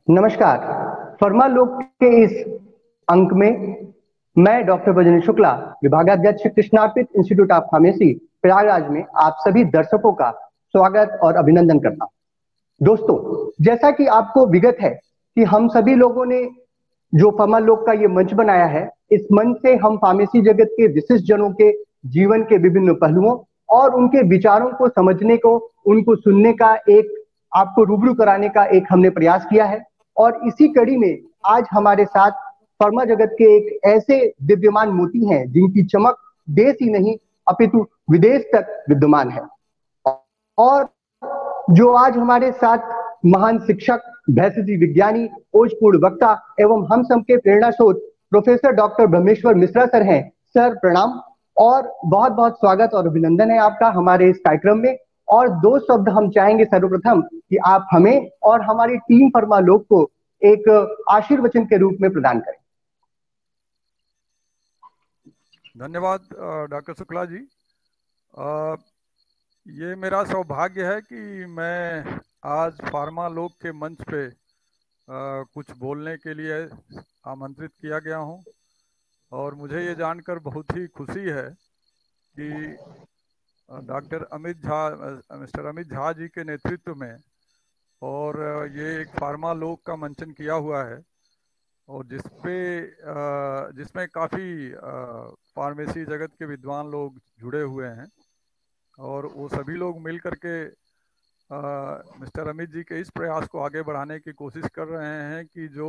नमस्कार। फर्मालोक के इस अंक में मैं डॉक्टर बजरंग शुक्ला, विभागाध्यक्ष Krishnarpit institute of pharmacy Prayagraj में आप सभी दर्शकों का स्वागत और अभिनंदन करता हूं। दोस्तों, जैसा कि आपको विगत है कि हम सभी लोगों ने जो फर्मालोक का ये मंच बनाया है, इस मंच से हम फार्मेसी जगत के विशिष्ट जनों के जीवन के विभिन्न पहलुओं और उनके विचारों को समझने को, उनको सुनने का, एक आपको रूबरू कराने का एक हमने प्रयास किया है। और इसी कड़ी में आज हमारे साथ फर्मा जगत के एक ऐसे दिव्यमान मोती हैं जिनकी चमक देश ही नहीं अपितु विदेश तक विद्यमान है। और जो आज हमारे साथ महान शिक्षक, भैषजी विज्ञानी, ओजपूर्ण वक्ता एवं हम सबके प्रेरणा स्रोत professor doctor Brahmeshwar Mishra sir हैं। सर प्रणाम और बहुत बहुत स्वागत और अभिनंदन है आपका हमारे इस कार्यक्रम में। और दो शब्द हम चाहेंगे सर्वप्रथम कि आप हमें और हमारी टीम फर्मालोक को एक आशीर्वचन के रूप में प्रदान करें। धन्यवाद डॉक्टर शुक्ला जी। ये मेरा सौभाग्य है कि मैं आज फार्मालोक के मंच पे कुछ बोलने के लिए आमंत्रित किया गया हूं और मुझे ये जानकर बहुत ही खुशी है कि डॉक्टर मिस्टर अमित झा जी के नेतृत्व में और ये एक फार्मालोक का मंचन किया हुआ है और जिसमें काफ़ी फार्मेसी जगत के विद्वान लोग जुड़े हुए हैं और वो सभी लोग मिल करके मिस्टर अमित जी के इस प्रयास को आगे बढ़ाने की कोशिश कर रहे हैं कि जो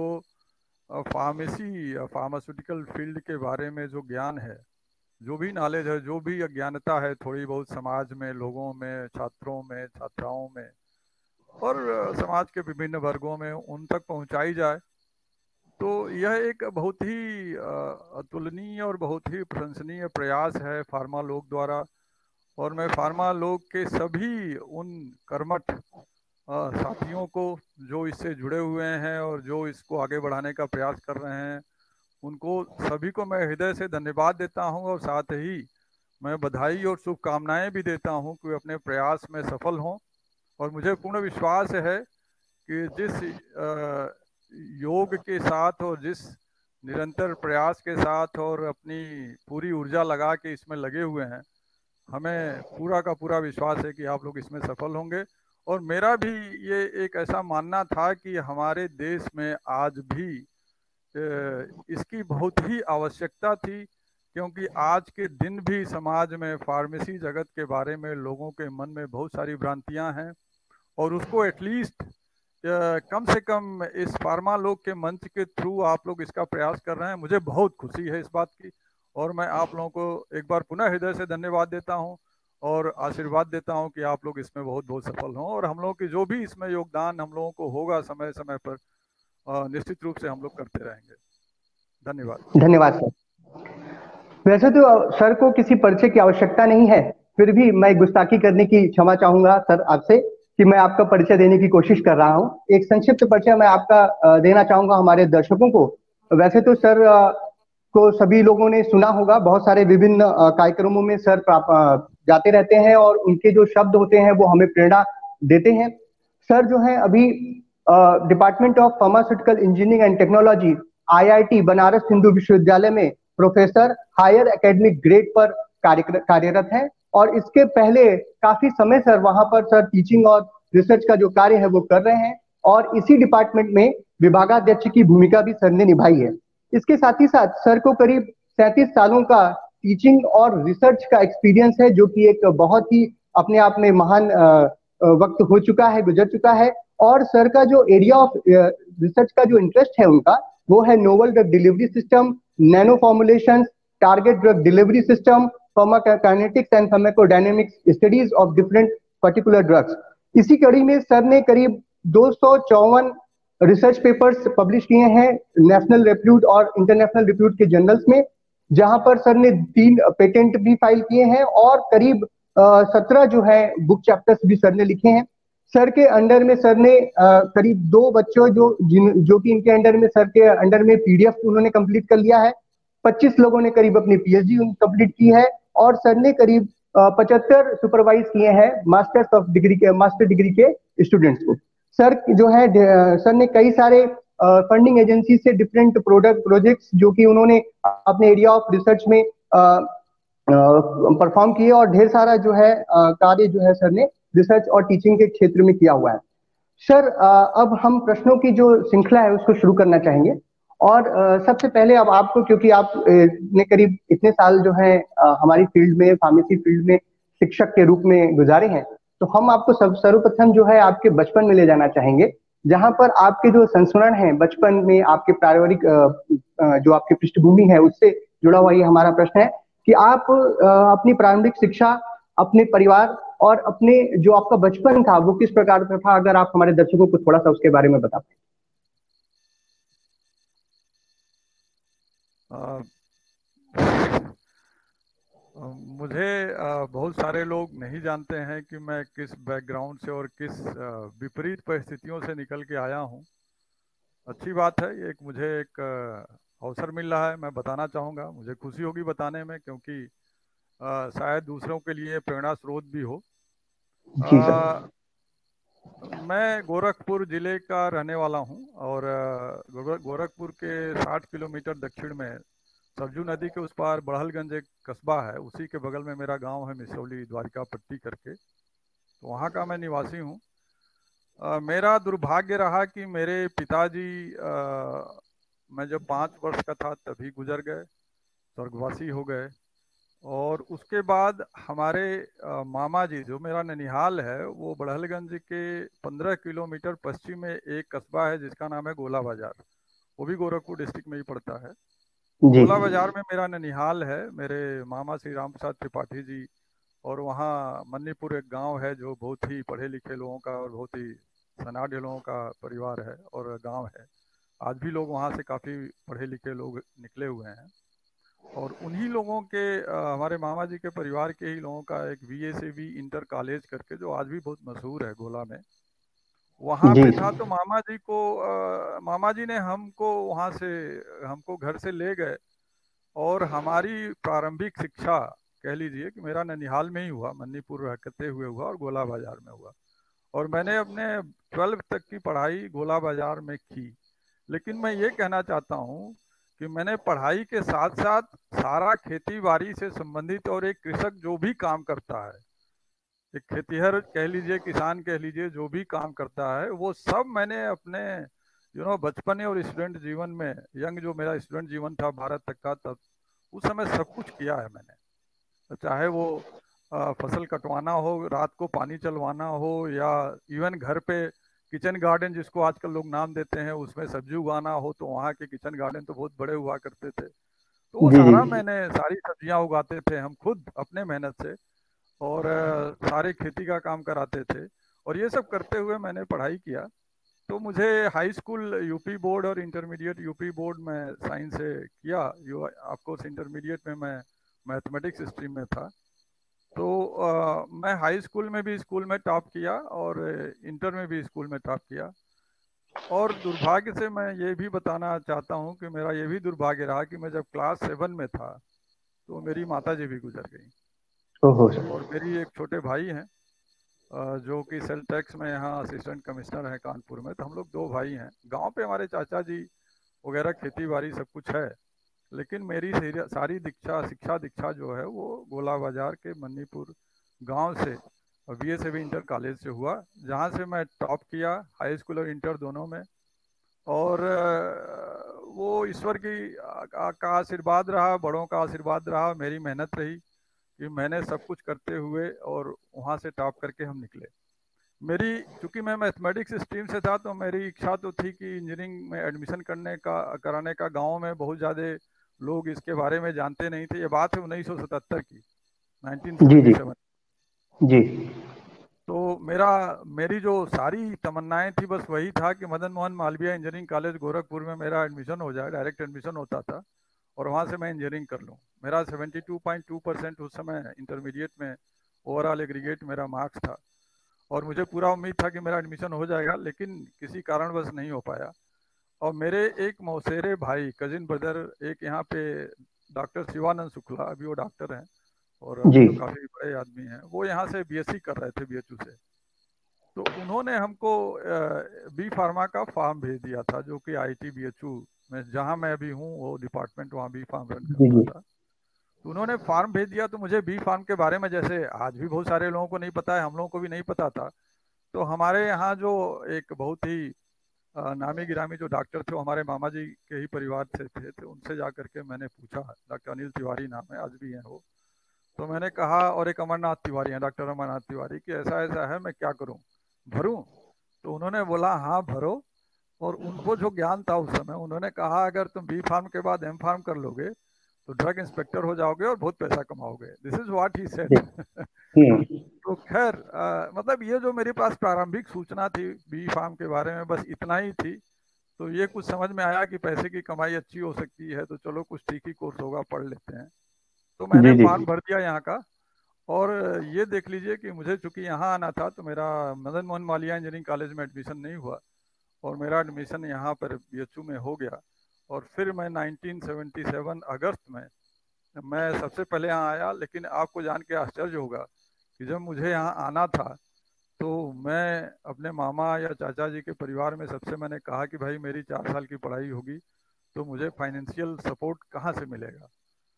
फार्मास्यूटिकल फील्ड के बारे में जो ज्ञान है, जो भी नॉलेज है, जो भी अज्ञानता है थोड़ी बहुत समाज में, लोगों में, छात्रों में, छात्राओं में और समाज के विभिन्न वर्गों में उन तक पहुंचाई जाए। तो यह एक बहुत ही अतुलनीय और बहुत ही प्रशंसनीय प्रयास है फार्मालोक द्वारा। और मैं फार्मालोक के सभी उन कर्मठ साथियों को जो इससे जुड़े हुए हैं और जो इसको आगे बढ़ाने का प्रयास कर रहे हैं, उनको सभी को मैं हृदय से धन्यवाद देता हूं और साथ ही मैं बधाई और शुभकामनाएं भी देता हूं कि वे अपने प्रयास में सफल हों। और मुझे पूर्ण विश्वास है कि जिस योग के साथ और जिस निरंतर प्रयास के साथ और अपनी पूरी ऊर्जा लगा के इसमें लगे हुए हैं, हमें पूरा का पूरा विश्वास है कि आप लोग इसमें सफल होंगे। और मेरा भी ये एक ऐसा मानना था कि हमारे देश में आज भी इसकी बहुत ही आवश्यकता थी, क्योंकि आज के दिन भी समाज में फार्मेसी जगत के बारे में लोगों के मन में बहुत सारी भ्रांतियां हैं और उसको एटलीस्ट कम से कम इस फार्मालोक के मंच के थ्रू आप लोग इसका प्रयास कर रहे हैं। मुझे बहुत खुशी है इस बात की और मैं आप लोगों को एक बार पुनः हृदय से धन्यवाद देता हूं और आशीर्वाद देता हूं कि आप लोग इसमें बहुत बहुत सफल हों और हम लोगों की जो भी इसमें योगदान हम लोगों को होगा समय समय पर निश्चित रूप से हम लोग करते रहेंगे। धन्यवाद। धन्यवाद सर। वैसे तो सर को किसी परिचय की आवश्यकता नहीं है, फिर भी मैं गुस्ताखी करने की क्षमा चाहूंगा सर आपसे कि मैं आपका परिचय देने की कोशिश कर रहा हूं। एक संक्षिप्त परिचय मैं आपका देना चाहूंगा हमारे दर्शकों को। वैसे तो सर को सभी लोगों ने सुना होगा, बहुत सारे विभिन्न कार्यक्रमों में सर जाते रहते हैं और उनके जो शब्द होते हैं वो हमें प्रेरणा देते हैं। सर जो है अभी department of pharmaceutical engineering and technology IIT Banaras Hindu Vishwavidyalaya में प्रोफेसर हायर एकेडमिक ग्रेड पर कार्यरत है और इसके पहले काफी समय सर वहां पर सर टीचिंग और रिसर्च का जो कार्य है वो कर रहे हैं और इसी डिपार्टमेंट में विभागाध्यक्ष की भूमिका भी सर ने निभाई है। इसके साथ ही साथ सर को करीब 37 सालों का टीचिंग और रिसर्च का एक्सपीरियंस है, जो कि एक बहुत ही अपने आप में महान वक्त हो चुका है, गुजर चुका है। और सर का जो एरिया ऑफ रिसर्च का जो इंटरेस्ट है उनका, वो है novel drug delivery system, nano formulations, target drug delivery system, pharmacokinetics and pharmacodynamics studies of different particular drugs. इसी कड़ी में सर ने करीब 254 रिसर्च पेपर्स पब्लिश किए हैं नेशनल रेप्यूट और इंटरनेशनल रेप्यूट के जर्नल्स में, जहां पर सर ने 3 पेटेंट भी फाइल किए हैं और करीब 17 जो है बुक चैप्टर्स भी सर ने लिखे हैं। सर के अंडर में सर ने करीब 2 बच्चों जो कि इनके अंडर में सर के अंडर में PDF उन्होंने कंप्लीट कर लिया है। 25 लोगों ने करीब अपनी PhD कंप्लीट की है और सर ने करीब 75 सुपरवाइज किए हैं मास्टर डिग्री के स्टूडेंट्स को। सर जो है सर ने कई सारे फंडिंग एजेंसी से डिफरेंट प्रोजेक्ट्स जो कि उन्होंने अपने एरिया ऑफ रिसर्च में परफॉर्म किए, और ढेर सारा जो है कार्य जो है सर ने रिसर्च और टीचिंग के क्षेत्र में किया हुआ है। सर अब हम प्रश्नों की जो श्रृंखला है उसको शुरू करना चाहेंगे। और सबसे पहले अब आपको, क्योंकि आप ने करीब इतने साल जो है हमारी फील्ड में, फार्मेसी फील्ड में शिक्षक के रूप में गुजारे हैं, तो हम आपको सर्वप्रथम जो है आपके बचपन में ले जाना चाहेंगे, जहां पर आपके जो संस्मरण है बचपन में, आपके पारिवारिक जो आपकी पृष्ठभूमि है उससे जुड़ा हुआ ये हमारा प्रश्न है कि आप अपनी प्रारंभिक शिक्षा अपने परिवार और अपने जो आपका बचपन था वो किस प्रकार का था, अगर आप हमारे दर्शकों को थोड़ा सा उसके बारे में बता पाए। मुझे बहुत सारे लोग नहीं जानते हैं कि मैं किस बैकग्राउंड से और किस विपरीत परिस्थितियों से निकल के आया हूं। अच्छी बात है, ये मुझे एक अवसर मिल रहा है, मैं बताना चाहूँगा। मुझे खुशी होगी बताने में, क्योंकि शायद दूसरों के लिए प्रेरणा स्रोत भी हो। जी सर। मैं गोरखपुर जिले का रहने वाला हूं, और गोरखपुर के 60 किलोमीटर दक्षिण में सरजू नदी के उस पार बड़हलगंज एक कस्बा है, उसी के बगल में मेरा गांव है मिसौली द्वारिका पट्टी करके। तो वहाँ का मैं निवासी हूँ। मेरा दुर्भाग्य रहा कि मेरे पिताजी मैं जब 5 वर्ष का था तभी गुजर गए, स्वर्गवासी हो गए। और उसके बाद हमारे मामा जी, जो मेरा ननिहाल है, वो बड़हलगंज के 15 किलोमीटर पश्चिम में एक कस्बा है जिसका नाम है गोला बाजार, वो भी गोरखपुर डिस्ट्रिक्ट में ही पड़ता है। गोला बाजार में मेरा ननिहाल है, मेरे मामा श्री राम प्रसाद त्रिपाठी जी। और वहाँ मन्नीपुर एक गांव है जो बहुत ही पढ़े लिखे लोगों का और बहुत ही सनाढ़ लोगों का परिवार है और गांव है। आज भी लोग वहाँ से काफ़ी पढ़े लिखे लोग निकले हुए हैं। और उन्हीं लोगों के हमारे मामा जी के परिवार के ही लोगों का एक VSAV इंटर कॉलेज करके, जो आज भी बहुत मशहूर है गोला में, वहाँ पे था। तो मामा जी ने हमको वहाँ से, हमको घर से ले गए, और हमारी प्रारंभिक शिक्षा कह लीजिए कि मेरा ननिहाल में ही हुआ, मन्नीपुर रहते हुए हुआ और गोला बाजार में हुआ। और मैंने अपने 12th तक की पढ़ाई गोला बाजार में की। लेकिन मैं ये कहना चाहता हूँ कि मैंने पढ़ाई के साथ साथ सारा खेती बाड़ी से संबंधित, और एक कृषक जो भी काम करता है, एक खेतीहर कह लीजिए, किसान कह लीजिए, जो भी काम करता है, वो सब मैंने अपने बचपन और स्टूडेंट जीवन में, यंग जो मेरा स्टूडेंट जीवन था 12 तक का, तब उस समय सब कुछ किया है मैंने। चाहे वो फसल कटवाना हो, रात को पानी चलवाना हो, या इवन घर पे किचन गार्डन जिसको आजकल लोग नाम देते हैं, उसमें सब्जी उगाना हो, तो वहाँ के किचन गार्डन तो बहुत बड़े हुआ करते थे। तो वो सारा मैंने, सारी सब्जियां उगाते थे हम खुद अपने मेहनत से, और सारे खेती का काम कराते थे। और ये सब करते हुए मैंने पढ़ाई किया। तो मुझे हाई स्कूल यूपी बोर्ड और इंटरमीडिएट यूपी बोर्ड में साइंस से किया। ऑफकोर्स इंटरमीडिएट में मैं मैथमेटिक्स स्ट्रीम में था। तो मैं हाई स्कूल में भी स्कूल में टॉप किया, और इंटर में भी स्कूल में टॉप किया। और दुर्भाग्य से मैं ये भी बताना चाहता हूँ कि मेरा ये भी दुर्भाग्य रहा कि मैं जब क्लास 7 में था तो मेरी माता जी भी गुजर गई। और मेरी एक छोटे भाई हैं जो कि सेल टैक्स में यहाँ असिस्टेंट कमिश्नर हैं कानपुर में। तो हम लोग 2 भाई हैं। गांव पे हमारे चाचा जी वगैरह खेती बाड़ी सब कुछ है, लेकिन मेरी सारी शिक्षा दीक्षा जो है वो गोला बाजार के मन्नीपुर गांव से VSAV इंटर कॉलेज से हुआ, जहां से मैं टॉप किया हाई स्कूल और इंटर दोनों में। और वो ईश्वर का आशीर्वाद रहा, बड़ों का आशीर्वाद रहा, मेरी मेहनत रही कि मैंने सब कुछ करते हुए और वहाँ से टॉप करके हम निकले। चूंकि मैं मैथमेटिक्स स्ट्रीम से था, तो मेरी इच्छा तो थी कि इंजीनियरिंग में एडमिशन कराने का गांव में बहुत ज़्यादा लोग इसके बारे में जानते नहीं थे। ये बात है 1977 की, 1977। जी। तो मेरी जो सारी तमन्नाएं थी, बस वही था कि मदन मोहन मालवीय इंजीनियरिंग कॉलेज गोरखपुर में मेरा एडमिशन हो जाए, डायरेक्ट एडमिशन होता था, और वहाँ से मैं इंजीनियरिंग कर लूँ। मेरा 72.2% उस समय इंटरमीडिएट में ओवरऑल एग्रीगेट मेरा मार्क्स था, और मुझे पूरा उम्मीद था कि मेरा एडमिशन हो जाएगा, लेकिन किसी कारणवश नहीं हो पाया। और मेरे एक मौसेरे भाई, कजिन ब्रदर, एक यहाँ पे डॉक्टर शिवानंद शुक्ला, अभी वो डॉक्टर हैं और तो काफ़ी बड़े आदमी हैं, वो यहाँ से BSc कर रहे थे BHU से। तो उन्होंने हमको बी फार्मा का फॉर्म भेज दिया था, जो कि IIT BHU में जहाँ मैं अभी हूँ वो डिपार्टमेंट वहाँ बी फार्म रन जी करता जी। था। तो उन्होंने फॉर्म भेज दिया, तो मुझे बी फार्म के बारे में, जैसे आज भी बहुत सारे लोगों को नहीं पता है, हम लोगों को भी नहीं पता था। तो हमारे यहाँ जो एक बहुत ही नामी गिरामी जो डॉक्टर थे, वो हमारे मामा जी के ही परिवार से थे, तो उनसे जा करके मैंने पूछा, डॉक्टर अनिल तिवारी नाम है, आज भी हैं वो। तो मैंने कहा, और एक अमरनाथ तिवारी हैं, डॉक्टर अमरनाथ तिवारी, कि ऐसा ऐसा है, मैं क्या करूं, भरूं? तो उन्होंने बोला हाँ भरो। और उनको जो ज्ञान था उस समय, उन्होंने कहा अगर तुम बी फार्म के बाद एम फार्म कर लोगे तो ड्रग इंस्पेक्टर हो जाओगे और बहुत पैसा कमाओगे। दिस इज व्हाट ही जी। सेड। हम्म। तो खैर, मतलब ये जो मेरे पास प्रारंभिक सूचना थी बी फार्म के बारे में, बस इतना ही थी। तो ये कुछ समझ में आया कि पैसे की कमाई अच्छी हो सकती है, तो चलो कुछ ठीक ही कोर्स होगा, पढ़ लेते हैं। तो मैंने जी जी। फॉर्म भर दिया यहाँ का। और ये देख लीजिए कि मुझे चूंकि यहाँ आना था, तो मेरा मदन मोहन मालवीय इंजीनियरिंग कॉलेज में एडमिशन नहीं हुआ, और मेरा एडमिशन यहाँ पर BHU में हो गया। और फिर मैं 1977 अगस्त में मैं सबसे पहले यहाँ आया। लेकिन आपको जान के आश्चर्य होगा कि जब मुझे यहाँ आना था, तो मैं अपने मामा या चाचा जी के परिवार में सबसे मैंने कहा कि भाई मेरी 4 साल की पढ़ाई होगी, तो मुझे फाइनेंशियल सपोर्ट कहाँ से मिलेगा?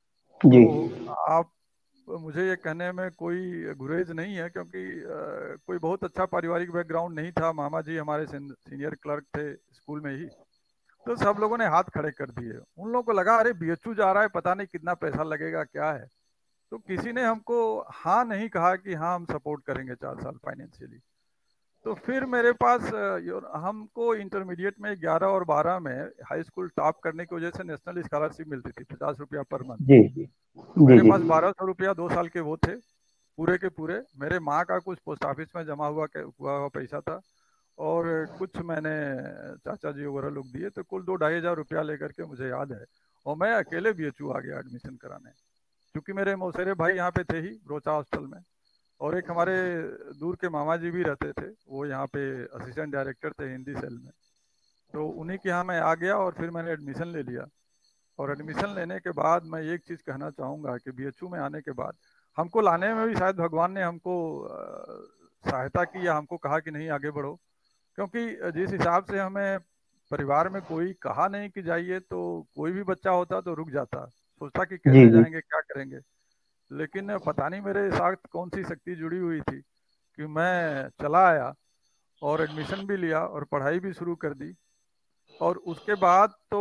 जी तो आप, मुझे ये कहने में कोई गुरेज नहीं है, क्योंकि कोई बहुत अच्छा पारिवारिक बैकग्राउंड नहीं था। मामा जी हमारे सीनियर क्लर्क थे स्कूल में ही। तो सब लोगों ने हाथ खड़े कर दिए। उन लोगों को लगा अरे BHU जा रहा है, पता नहीं कितना पैसा लगेगा, क्या है। तो किसी ने हमको हाँ नहीं कहा कि हाँ हम सपोर्ट करेंगे 4 साल फाइनेंशियली। तो फिर मेरे पास हमको इंटरमीडिएट में 11 और 12 में हाई स्कूल टॉप करने की वजह से नेशनल स्कॉलरशिप मिलती थी, 50 रुपया पर मंथ। जी। तो जी मेरे जी। पास 1200 रुपया 2 साल के वो थे, पूरे के पूरे। मेरे माँ का कुछ पोस्ट ऑफिस में जमा हुआ पैसा था, और कुछ मैंने चाचा जी वगैरह लोग दिए, तो कुल 2-2,500 रुपया लेकर के मुझे याद है, और मैं अकेले BHU आ गया एडमिशन कराने। क्योंकि मेरे मौसेरे भाई यहाँ पे थे ही, रोचा हॉस्टल में। और एक हमारे दूर के मामा जी भी रहते थे, वो यहाँ पे असिस्टेंट डायरेक्टर थे हिंदी सेल में। तो उन्हीं के यहाँ मैं आ गया, और फिर मैंने एडमिशन ले लिया। और एडमिशन लेने के बाद मैं एक चीज़ कहना चाहूँगा कि BHU में आने के बाद हमको लाने में भी शायद भगवान ने हमको सहायता की, या हमको कहा कि नहीं आगे बढ़ो। क्योंकि जिस हिसाब से हमें परिवार में कोई कहा नहीं कि जाइए, तो कोई भी बच्चा होता तो रुक जाता, सोचता कि जी कैसे जी। जाएंगे, क्या करेंगे। लेकिन पता नहीं मेरे साथ कौन सी शक्ति जुड़ी हुई थी कि मैं चला आया, और एडमिशन भी लिया, और पढ़ाई भी शुरू कर दी। और उसके बाद तो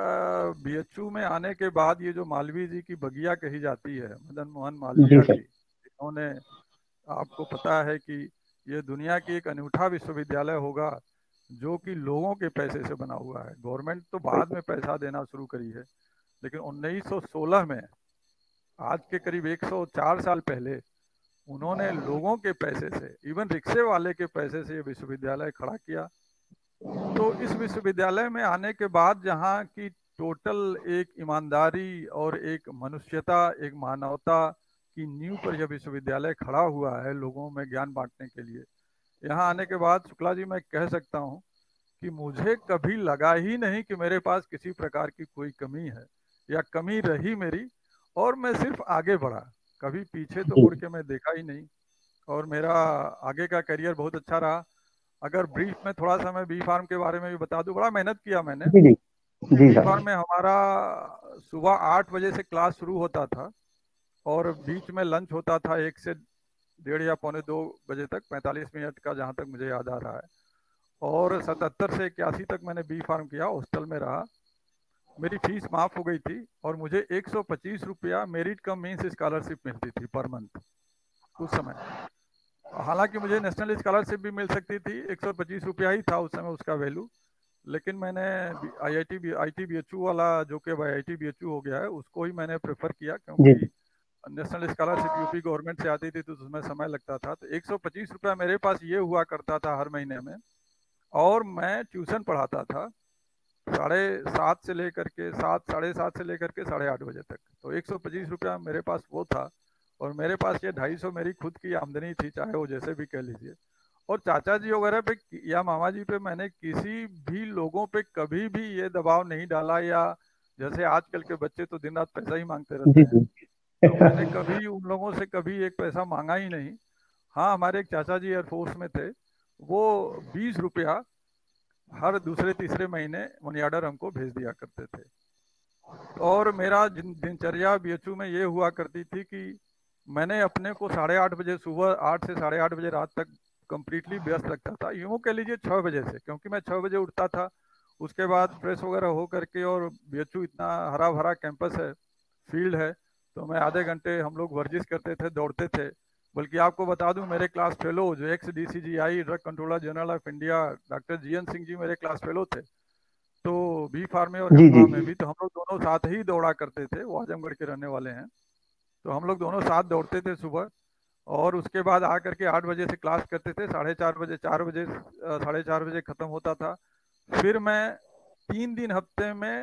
BHU में आने के बाद ये जो मालवीय जी की बगिया कही जाती है, मदन मोहन जी मालवीय सर। जी, इन्होंने, आपको पता है कि ये दुनिया की एक अनूठा विश्वविद्यालय होगा जो कि लोगों के पैसे से बना हुआ है। गवर्नमेंट तो बाद में पैसा देना शुरू करी है, लेकिन 1916 में, आज के करीब 104 साल पहले, उन्होंने लोगों के पैसे से, इवन रिक्शे वाले के पैसे से ये विश्वविद्यालय खड़ा किया। तो इस विश्वविद्यालय में आने के बाद जहाँ की टोटल एक ईमानदारी और एक मनुष्यता, एक मानवता की नींव पर यह विश्वविद्यालय खड़ा हुआ है लोगों में ज्ञान बांटने के लिए। यहाँ आने के बाद शुक्ला जी मैं कह सकता हूँ कि मुझे कभी लगा ही नहीं कि मेरे पास किसी प्रकार की कोई कमी है, या कमी रही मेरी। और मैं सिर्फ आगे बढ़ा, कभी पीछे तो जी मुड़ के मैं देखा ही नहीं। और मेरा आगे का करियर बहुत अच्छा रहा। अगर ब्रीफ में थोड़ा सा मैं बी फार्म के बारे में भी बता दूं, बड़ा मेहनत किया मैंने। जी। जी कि जी बी सर। फार्म में हमारा सुबह 8 बजे से क्लास शुरू होता था, और बीच में लंच होता था 1 से 1:30 या पौने 2 बजे तक, 45 मिनट का, जहाँ तक मुझे याद आ रहा है। और 77 से 81 तक मैंने बी फार्म किया, हॉस्टल में रहा। मेरी फीस माफ हो गई थी, और मुझे 125 रुपया मेरिट कम मीन्स स्कॉलरशिप मिलती थी पर मंथ उस समय। हालांकि मुझे नेशनल स्कॉलरशिप भी मिल सकती थी, 125 रुपया ही था उस समय उसका वैल्यू। लेकिन मैंने IIT BHU वाला, जो कि IIT BHU हो गया है, उसको ही मैंने प्रेफर किया, जी क्योंकि नेशनल स्कॉलरशिप यूपी गवर्नमेंट से आती थी, तो उसमें समय लगता था। तो 125 रुपया मेरे पास ये हुआ करता था हर महीने में। और मैं ट्यूशन पढ़ाता था 7:30 से लेकर के 7, 7:30 से लेकर के 8:30 बजे तक। तो 125 रुपया मेरे पास वो था, और मेरे पास ये 250 मेरी खुद की आमदनी थी, चाहे वो जैसे भी कह लीजिए। और चाचा जी वगैरह पे या मामा जी पे मैंने किसी भी लोगों पे कभी भी ये दबाव नहीं डाला, या जैसे आजकल के बच्चे तो दिन रात पैसा ही मांगते रहते जी हैं, जी। तो मैंने कभी उन लोगों से कभी एक पैसा मांगा ही नहीं। हाँ, हमारे एक चाचा जी एयरफोर्स में थे, वो 20 रुपया हर दूसरे तीसरे महीने मनी ऑर्डर हमको भेज दिया करते थे। और मेरा दिनचर्या बीएचयू में ये हुआ करती थी कि मैंने अपने को 8:30 बजे सुबह, 8 से 8:30 बजे रात तक कंप्लीटली व्यस्त रखता था। यूँ कह लीजिए 6 बजे से, क्योंकि मैं 6 बजे उठता था। उसके बाद फ्रेश वगैरह हो करके, और बीएचयू इतना हरा भरा कैंपस है, फील्ड है, तो मैं आधे घंटे हम लोग वर्जिश करते थे, दौड़ते थे। बल्कि आपको बता दूं, मेरे क्लास फेलो जो ex DCGI drug controller general of India doctor GN Singh ji मेरे क्लास फेलो थे। तो बी फार्म में और एम जी जी। फार्म में भी तो हम लोग दोनों साथ ही दौड़ा करते थे। वो आजमगढ़ के रहने वाले हैं, तो हम लोग दोनों साथ दौड़ते थे सुबह। और उसके बाद आकर के 8 बजे से क्लास करते थे, 4:30 बजे, 4 बजे, 4:30 बजे ख़त्म होता था। फिर मैं 3 दिन हफ्ते में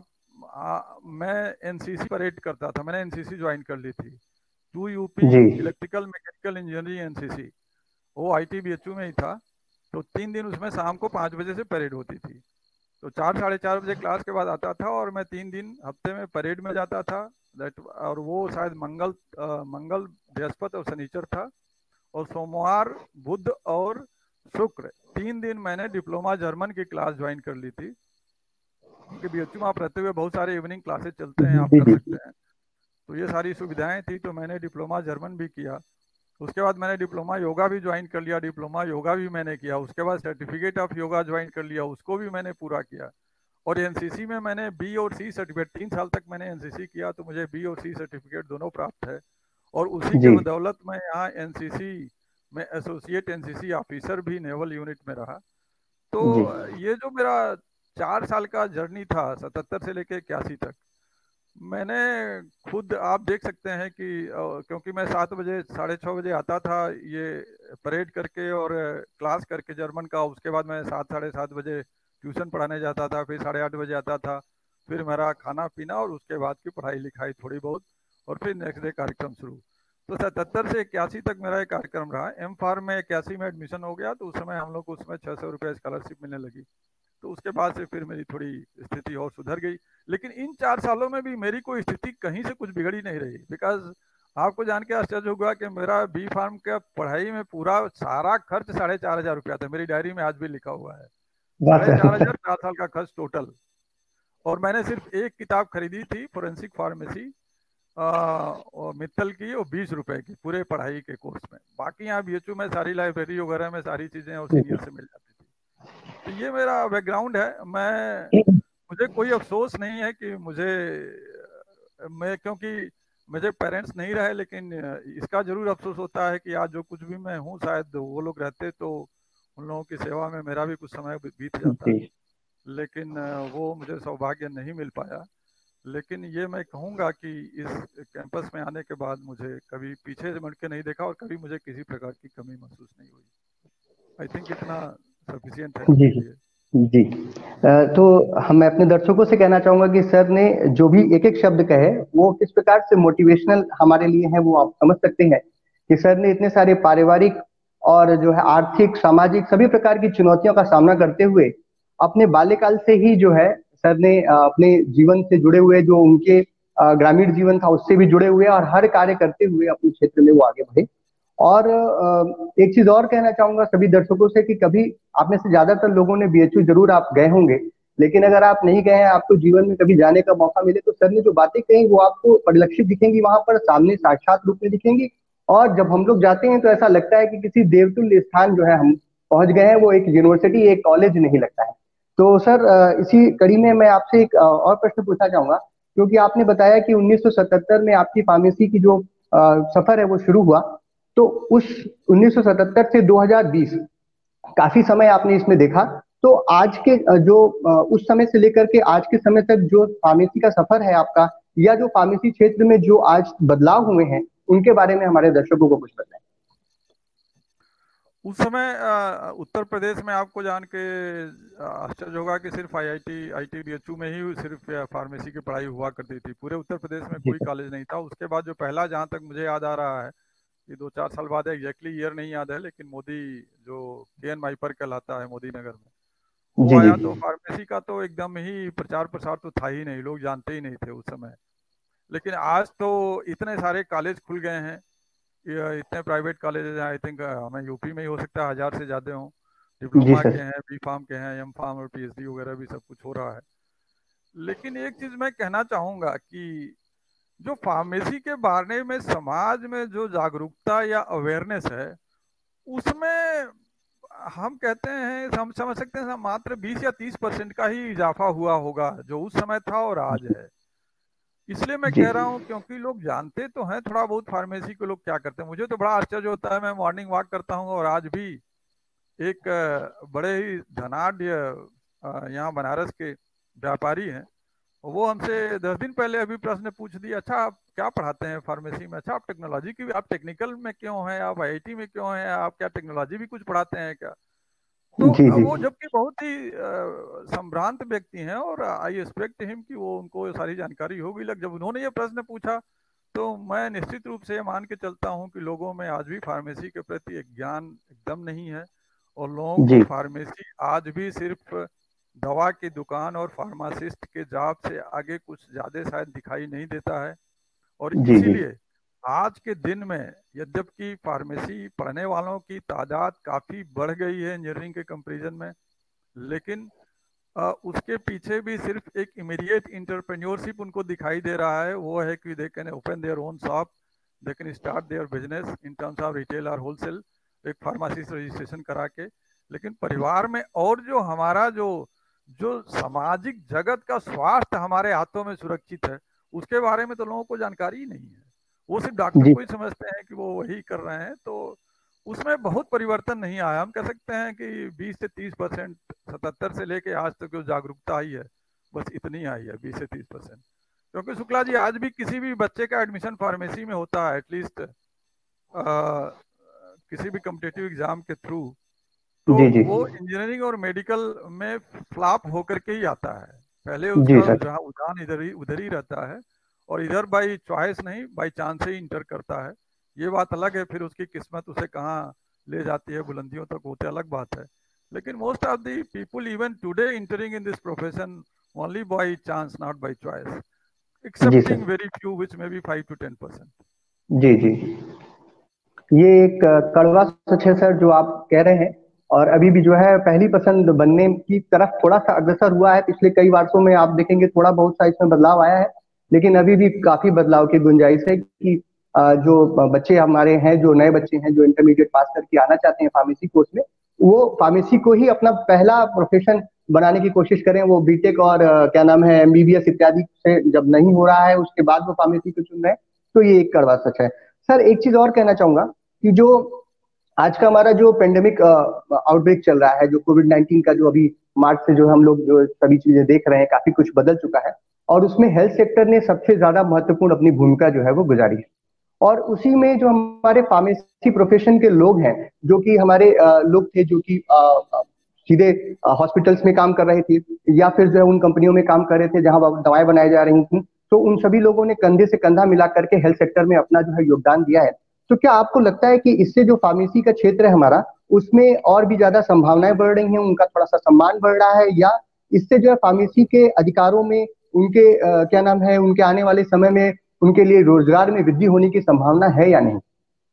मैं एनसीसी परेड करता था। मैंने एनसीसी ज्वाइन कर ली थी, 2 यूपी जी इलेक्ट्रिकल मैकेनिकल इंजीनियरिंग एनसीसी। वो आईटीबीएचयू में ही था। तो 3 दिन उसमें शाम को 5 बजे से परेड होती थी। तो 4, 4:30 बजे क्लास के बाद आता था, और मैं 3 दिन हफ्ते में परेड में जाता था। और वो शायद मंगल, बृहस्पति और शनिचर था। और सोमवार, बुध और शुक्र 3 दिन मैंने डिप्लोमा जर्मन की क्लास ज्वाइन कर ली थी। क्योंकि बीएचयू में आप रहते हुए बहुत सारे इवनिंग क्लासेस चलते हैं, आप जी कर जी। सकते हैं। तो ये सारी सुविधाएं थी, तो मैंने डिप्लोमा जर्मन भी किया। उसके बाद मैंने डिप्लोमा योगा भी ज्वाइन कर लिया, डिप्लोमा योगा भी मैंने किया। उसके बाद सर्टिफिकेट ऑफ योगा ज्वाइन कर लिया, उसको भी मैंने पूरा किया। और एनसीसी में मैंने बी और सी सर्टिफिकेट, 3 साल तक मैंने एनसीसी किया, तो मुझे बी और सी सर्टिफिकेट दोनों प्राप्त है। और उसी जी के बदौलत मैं यहाँ एनसीसी में एसोसिएट एनसीसी ऑफिसर भी नेवल यूनिट में रहा। तो जी। ये जो मेरा 4 साल का जर्नी था 77 से लेके 81 तक, मैंने खुद, आप देख सकते हैं कि क्योंकि मैं 7 बजे, 6:30 बजे आता था ये परेड करके और क्लास करके जर्मन का। उसके बाद मैं 7, 7:30 बजे ट्यूशन पढ़ाने जाता था, फिर 8:30 बजे आता था। फिर मेरा खाना पीना और उसके बाद की पढ़ाई लिखाई थोड़ी बहुत, और फिर नेक्स्ट डे कार्यक्रम शुरू। तो 77 से 81 तक मेरा एक कार्यक्रम रहा। एम फार्म में 81 में एडमिशन हो गया, तो उस समय हम लोग को उसमें 600 रुपये स्कॉलरशिप मिलने लगी। तो उसके बाद से फिर मेरी थोड़ी स्थिति और सुधर गई। लेकिन इन 4 सालों में भी मेरी कोई स्थिति कहीं से कुछ बिगड़ी नहीं रही। बिकॉज आपको जान के आश्चर्य होगा कि मेरा बी फार्म का पढ़ाई में पूरा सारा खर्च 4,500 रुपया था। मेरी डायरी में आज भी लिखा हुआ है, वाह साढ़े चार सर। हजार 4 साल का खर्च टोटल। और मैंने सिर्फ एक किताब खरीदी थी, फोरेंसिक फार्मेसी, और मित्तल की, और 20 रुपए की पूरे पढ़ाई के कोर्स में। बाकी यहाँ बीएचयू में सारी लाइब्रेरी वगैरह में सारी चीज़ें और सीनियर से मिल जाती थी। तो ये मेरा बैकग्राउंड है। मुझे कोई अफसोस नहीं है कि मैं, क्योंकि मुझे पेरेंट्स नहीं रहे, लेकिन इसका जरूर अफसोस होता है कि आज जो कुछ भी मैं हूँ, शायद वो लोग रहते तो उन लोगों की सेवा में मेरा भी कुछ समय बीत जाता। जी लेकिन वो मुझे सौभाग्य नहीं मिल पाया। लेकिन ये मैं कहूँगा कि इस कैंपस में आने के बाद मुझे कभी पीछे से मुड़ के नहीं देखा, और कभी मुझे किसी प्रकार की कमी महसूस नहीं हुई। आई थिंक इतना सफिशियंट है जी मेरे लिए। जी। तो मैं अपने दर्शकों से कहना चाहूंगा कि सर ने जो भी एक एक शब्द कहे वो किस प्रकार से मोटिवेशनल हमारे लिए है, वो आप समझ सकते हैं कि सर ने इतने सारे पारिवारिक और जो है आर्थिक, सामाजिक सभी प्रकार की चुनौतियों का सामना करते हुए अपने बाल्यकाल से ही जो है सर ने अपने जीवन से जुड़े हुए, जो उनके ग्रामीण जीवन था उससे भी जुड़े हुए, और हर कार्य करते हुए अपने क्षेत्र में वो आगे बढ़े। और एक चीज और कहना चाहूंगा सभी दर्शकों से कि कभी आप में से ज्यादातर लोगों ने बीएचयू जरूर आप गए होंगे, लेकिन अगर आप नहीं गए हैं, आपको जीवन में कभी जाने का मौका मिले, तो सर ने जो बातें कही वो आपको परिलक्षित दिखेंगी, वहां पर सामने साक्षात रूप में दिखेंगी। और जब हम लोग जाते हैं तो ऐसा लगता है कि किसी देवतुल्य स्थान जो है हम पहुंच गए हैं, वो एक यूनिवर्सिटी, एक कॉलेज नहीं लगता है। तो सर इसी कड़ी में मैं आपसे एक और प्रश्न पूछना चाहूंगा, क्योंकि आपने बताया कि 1977 में आपकी फार्मेसी की जो सफर है वो शुरू हुआ। तो उस 1977 से 2020 काफी समय आपने इसमें देखा। तो आज के जो उस समय से लेकर के आज के समय तक जो फार्मेसी का सफर है आपका, या जो फार्मेसी क्षेत्र में जो आज बदलाव हुए हैं, उनके बारे में हमारे दर्शकों को कुछ बताएं। उस समय उत्तर प्रदेश में आपको जान के आश्चर्य होगा कि सिर्फ आईटीबीएचयू में ही सिर्फ फार्मेसी की पढ़ाई हुआ करती थी। पूरे उत्तर प्रदेश में जी कोई सर। कॉलेज नहीं था। उसके बाद जो पहला, जहाँ तक मुझे याद आ रहा है, ये 2-4 साल बाद है, एग्जैक्टली ईयर नहीं याद है, लेकिन मोदी जो केएन माइपर कहलाता है मोदी नगर में, वो जी जी। आया। तो फार्मेसी का तो एकदम ही प्रचार प्रसार तो था ही नहीं, लोग जानते ही नहीं थे उस समय। लेकिन आज तो इतने सारे कॉलेज खुल गए हैं, इतने प्राइवेट कॉलेज हैं। आई थिंक हमें यूपी में ही हो सकता है 1000 से ज़्यादा हों। जी डिप्लोमा सर। के हैं, बी फार्म के हैं, एम फार्म और पीएचडी वगैरह भी सब कुछ हो रहा है। लेकिन एक चीज मैं कहना चाहूंगा कि जो फार्मेसी के बारे में समाज में जो जागरूकता या अवेयरनेस है, उसमें हम कहते हैं, हम समझ सकते हैं मात्र 20 या 30% का ही इजाफा हुआ होगा जो उस समय था और आज है। इसलिए मैं जी कह रहा हूँ क्योंकि लोग जानते तो हैं थोड़ा बहुत फार्मेसी के लोग क्या करते हैं। मुझे तो बड़ा आश्चर्य होता है, मैं मॉर्निंग वॉक करता हूँ और आज भी एक बड़े ही धनाढ़ यहाँ बनारस के व्यापारी हैं, वो हमसे 10 दिन पहले अभी प्रश्न पूछ दिया, अच्छा आप क्या पढ़ाते हैं फार्मेसी में, अच्छा आप टेक्नोलॉजी की, आप टेक्निकल में क्यों हैं, आप आईआईटी में क्यों हैं, आप क्या टेक्नोलॉजी भी कुछ पढ़ाते हैं क्या। तो जी जी वो जबकि बहुत ही संभ्रांत व्यक्ति हैं और आई एक्सपेक्ट हिम कि वो उनको सारी जानकारी होगी, लग जब उन्होंने ये प्रश्न पूछा तो मैं निश्चित रूप से मान के चलता हूँ कि लोगों में आज भी फार्मेसी के प्रति एक ज्ञान एकदम नहीं है, और लोगों को जी फार्मेसी आज भी सिर्फ दवा की दुकान और फार्मासिस्ट के जॉब से आगे कुछ ज्यादा शायद दिखाई नहीं देता है। और जी जी इसीलिए आज के दिन में यद्यपि फार्मेसी पढ़ने वालों की तादाद काफी बढ़ गई है इंजीनियरिंग के कंपैरिजन में, लेकिन उसके पीछे भी सिर्फ एक इमीडिएट इंटरप्रेन्योरशिप उनको दिखाई दे रहा है। वो है कि they can open their own shop, they can start their business in terms of retail और होलसेल, एक फार्मेसी से रजिस्ट्रेशन करा के। लेकिन परिवार में और जो हमारा जो जो सामाजिक जगत का स्वास्थ्य हमारे हाथों में सुरक्षित है, उसके बारे में तो लोगों को जानकारी ही नहीं है। वो सिर्फ डॉक्टर जी को ही समझते हैं कि वो वही कर रहे हैं। तो उसमें बहुत परिवर्तन नहीं आया। हम कह सकते हैं कि 20 से 30%, 77 से लेके आज तक जो जागरूकता आई है बस इतनी आई है, 20 से 30%। क्योंकि शुक्ला जी आज भी किसी भी बच्चे का एडमिशन फार्मेसी में होता है एटलीस्ट किसी भी कम्पिटेटिव एग्जाम के थ्रू, तो जी जी वो इंजीनियरिंग और मेडिकल में फ्लॉप होकर के ही आता है। पहले जी उसका सर। जहाँ उदान उधर ही रहता है, और इधर बाई चॉइस नहीं बाई चांस ही इंटर करता है। ये बात अलग है, फिर उसकी किस्मत उसे कहाँ ले जाती है बुलंदियों तक, होते अलग बात है। लेकिन most of the people even today entering in this profession only by chance not by choice, जी excepting sir. Very few which may be 5 to 10%। जी जी। ये एक कड़वा सच है सर जो आप कह रहे हैं। और अभी भी जो है पहली पसंद बनने की तरफ थोड़ा सा अग्रसर हुआ है। पिछले कई वर्षों में आप देखेंगे थोड़ा बहुत सा इसमें बदलाव आया है, लेकिन अभी भी काफी बदलाव की गुंजाइश है कि जो बच्चे हमारे हैं, जो नए बच्चे हैं, जो इंटरमीडिएट पास करके आना चाहते हैं फार्मेसी कोर्स में, वो फार्मेसी को ही अपना पहला प्रोफेशन बनाने की कोशिश करें। वो बीटेक और क्या नाम है एमबीबीएस इत्यादि से जब नहीं हो रहा है उसके बाद वो फार्मेसी को चुन रहे हैं। तो ये एक कड़वा सच है। सर एक चीज और कहना चाहूंगा कि जो आज का हमारा जो पेंडेमिक आउटब्रेक चल रहा है, जो कोविड 19 का, जो अभी मार्च से जो हम लोग जो सभी चीजें देख रहे हैं, काफी कुछ बदल चुका है। और उसमें हेल्थ सेक्टर ने सबसे ज्यादा महत्वपूर्ण अपनी भूमिका जो है वो गुजारी है। और उसी में जो हमारे फार्मेसी प्रोफेशन के लोग हैं, जो कि हमारे लोग थे, जो कि सीधे हॉस्पिटल्स में काम कर रहे थे, या फिर जो है उन कंपनियों में काम कर रहे थे जहां दवाएं बनाई जा रही थी, तो उन सभी लोगों ने कंधे से कंधा मिला करके हेल्थ सेक्टर में अपना जो है योगदान दिया है। तो क्या आपको लगता है कि इससे जो फार्मेसी का क्षेत्र है हमारा, उसमें और भी ज्यादा संभावनाएं बढ़ रही हैं, उनका थोड़ा सा सम्मान बढ़ रहा है, या इससे जो है फार्मेसी के अधिकारों में, उनके क्या नाम है, उनके आने वाले समय में उनके लिए रोजगार में वृद्धि होने की संभावना है या नहीं?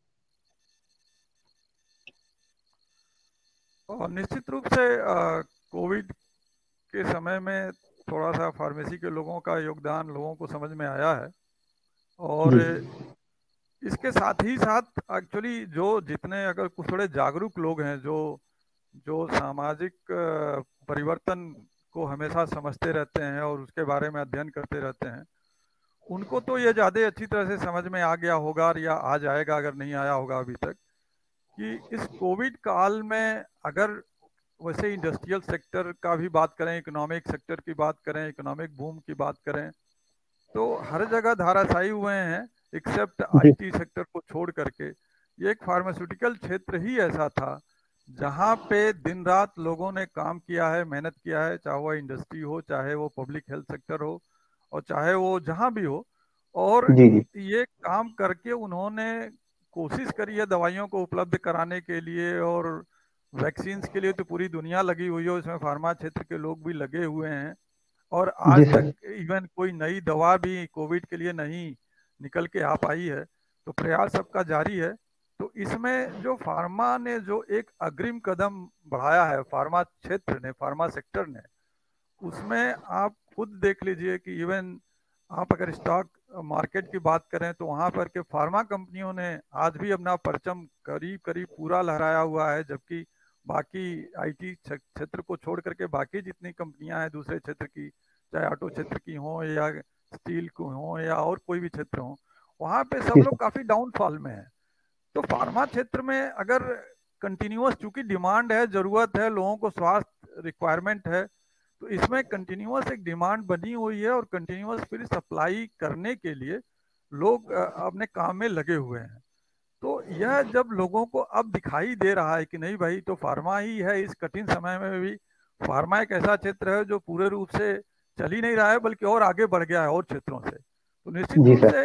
और निश्चित रूप से कोविड के समय में थोड़ा सा फार्मेसी के लोगों का योगदान लोगों को समझ में आया है। और जी इसके साथ ही साथ एक्चुअली जो जितने अगर कुछ थोड़े जागरूक लोग हैं, जो जो सामाजिक परिवर्तन को हमेशा समझते रहते हैं और उसके बारे में अध्ययन करते रहते हैं, उनको तो ये ज़्यादा अच्छी तरह से समझ में आ गया होगा या आ जाएगा अगर नहीं आया होगा अभी तक, कि इस कोविड काल में अगर वैसे इंडस्ट्रियल सेक्टर का भी बात करें, इकोनॉमिक सेक्टर की बात करें, इकोनॉमिक बूम की बात करें, तो हर जगह धाराशायी हुए हैं एक्सेप्ट जी आईटी सेक्टर को छोड़ करके। ये एक फार्मास्यूटिकल क्षेत्र ही ऐसा था जहाँ पे दिन रात लोगों ने काम किया है, मेहनत किया है, चाहे वो इंडस्ट्री हो, चाहे वो पब्लिक हेल्थ सेक्टर हो, और चाहे वो जहाँ भी हो। और जी जी ये काम करके उन्होंने कोशिश करी है दवाइयों को उपलब्ध कराने के लिए, और वैक्सीन्स के लिए तो पूरी दुनिया लगी हुई है, इसमें फार्मा क्षेत्र के लोग भी लगे हुए हैं। और जी आज तक सर। इवन कोई नई दवा भी कोविड के लिए नहीं निकल के आ पाई है, तो प्रयास सबका जारी है। तो इसमें जो फार्मा ने जो एक अग्रिम कदम बढ़ाया है, फार्मा क्षेत्र ने, फार्मा सेक्टर ने, उसमें आप खुद देख लीजिए कि इवन आप अगर स्टॉक मार्केट की बात करें तो वहां पर के फार्मा कंपनियों ने आज भी अपना परचम करीब करीब पूरा लहराया हुआ है, जबकि बाकी आईटी क्षेत्र को छोड़ करके बाकी जितनी कंपनियां हैं दूसरे क्षेत्र की, चाहे ऑटो क्षेत्र की हो या स्टील को हो या और कोई भी क्षेत्र हो, वहां पे सब जी लोग सर। काफी डाउनफॉल में है। तो फार्मा क्षेत्र में अगर कंटिन्यूअस, चूंकि डिमांड है, जरूरत है, लोगों को स्वास्थ्य रिक्वायरमेंट है, तो इसमें कंटिन्यूअस एक डिमांड बनी हुई है और कंटिन्यूअस फिर सप्लाई करने के लिए लोग अपने काम में लगे हुए हैं। तो यह जब लोगों को अब दिखाई दे रहा है कि नहीं भाई, तो फार्मा ही है इस कठिन समय में भी, फार्मा एक ऐसा क्षेत्र है जो पूरे रूप से चल ही नहीं रहा है बल्कि और आगे बढ़ गया है और क्षेत्रों से, तो निश्चित जी रूप सर। से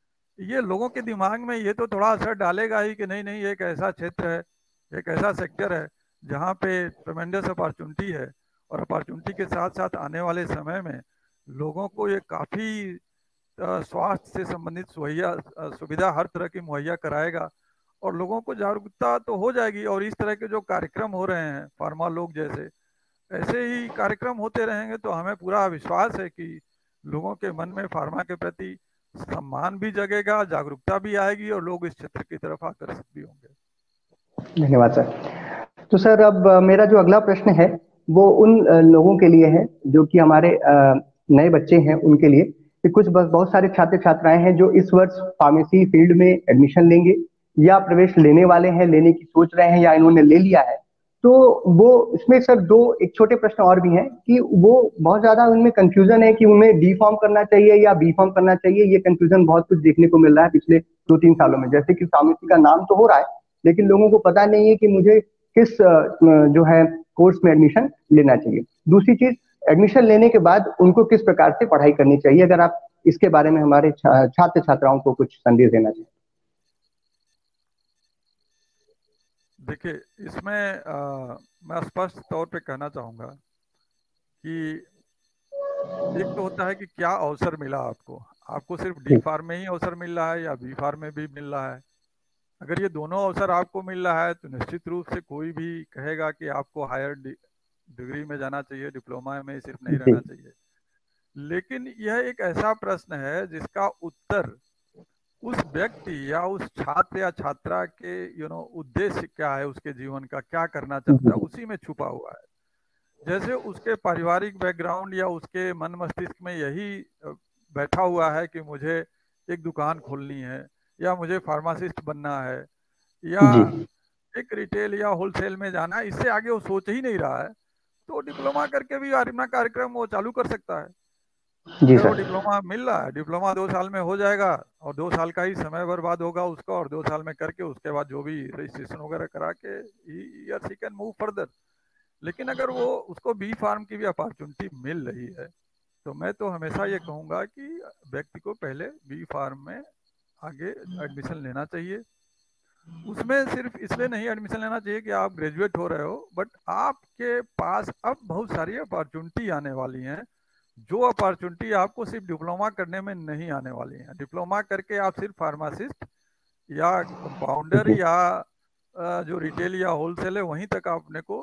ये लोगों के दिमाग में ये तो थोड़ा असर डालेगा ही कि नहीं नहीं, एक ऐसा क्षेत्र है, एक ऐसा सेक्टर है जहाँ पे ट्रमेंडस अपॉर्चुनिटी है, और अपॉर्चुनिटी के साथ साथ आने वाले समय में लोगों को ये काफ़ी स्वास्थ्य से संबंधित सुविधा हर तरह की मुहैया कराएगा, और लोगों को जागरूकता तो हो जाएगी। और इस तरह के जो कार्यक्रम हो रहे हैं फार्मा लोग जैसे, ऐसे ही कार्यक्रम होते रहेंगे तो हमें पूरा विश्वास है कि लोगों के मन में फार्मा के प्रति सम्मान भी जगेगा, जागरूकता भी आएगी, और लोग इस क्षेत्र की तरफ आकर्षित भी होंगे। धन्यवाद सर। तो सर अब मेरा जो अगला प्रश्न है वो उन लोगों के लिए है जो कि हमारे नए बच्चे हैं उनके लिए, कि कुछ बस बहुत सारे छात्र छात्राएं हैं जो इस वर्ष फार्मेसी फील्ड में एडमिशन लेंगे या प्रवेश लेने वाले हैं, लेने की सोच रहे हैं या इन्होंने ले लिया है। तो वो इसमें सर दो एक छोटे प्रश्न और भी हैं कि वो बहुत ज्यादा उनमें कंफ्यूजन है कि उन्हें डी फॉर्म करना चाहिए या बी फॉर्म करना चाहिए। ये कंफ्यूजन बहुत कुछ देखने को मिल रहा है पिछले 2-3 सालों में। जैसे कि फार्मेसी का नाम तो हो रहा है लेकिन लोगों को पता नहीं है कि मुझे किस जो है कोर्स में एडमिशन लेना चाहिए। दूसरी चीज, एडमिशन लेने के बाद उनको किस प्रकार से पढ़ाई करनी चाहिए, अगर आप इसके बारे में हमारे छात्र छात्राओं को कुछ संदेश देना चाहिए। देखिए, इसमें मैं स्पष्ट तौर पे कहना चाहूँगा कि एक तो होता है कि क्या अवसर मिला आपको, आपको सिर्फ डी फार्म में ही अवसर मिल रहा है या बी फार्म में भी मिल रहा है। अगर ये दोनों अवसर आपको मिल रहा है तो निश्चित रूप से कोई भी कहेगा कि आपको हायर डिग्री में जाना चाहिए, डिप्लोमा में सिर्फ नहीं रहना चाहिए। लेकिन यह एक ऐसा प्रश्न है जिसका उत्तर उस व्यक्ति या उस छात्र या छात्रा के उद्देश्य क्या है, उसके जीवन का क्या करना चाहता है, उसी में छुपा हुआ है। जैसे उसके पारिवारिक बैकग्राउंड या उसके मन मस्तिष्क में यही बैठा हुआ है कि मुझे एक दुकान खोलनी है, या मुझे फार्मासिस्ट बनना है, या एक रिटेल या होलसेल में जाना है, इससे आगे वो सोच ही नहीं रहा है, तो डिप्लोमा करके भी अपना कार्यक्रम वो चालू कर सकता है। अगर वो डिप्लोमा मिल रहा है, डिप्लोमा 2 साल में हो जाएगा और 2 साल का ही समय बर्बाद होगा उसका, और 2 साल में करके उसके बाद जो भी रजिस्ट्रेशन वगैरह करा के ही कैन मूव फर्दर। लेकिन अगर वो उसको बी फार्म की भी अपॉर्चुनिटी मिल रही है तो मैं तो हमेशा ये कहूँगा कि व्यक्ति को पहले बी फार्म में आगे एडमिशन लेना चाहिए। उसमें सिर्फ इसलिए नहीं एडमिशन लेना चाहिए कि आप ग्रेजुएट हो रहे हो, बट आपके पास अब बहुत सारी अपॉर्चुनिटी आने वाली हैं, जो अपॉर्चुनिटी आपको सिर्फ डिप्लोमा करने में नहीं आने वाली है। डिप्लोमा करके आप सिर्फ फार्मासिस्ट या कंपाउंडर या जो रिटेल या होलसेल है वहीं तक आप अपने को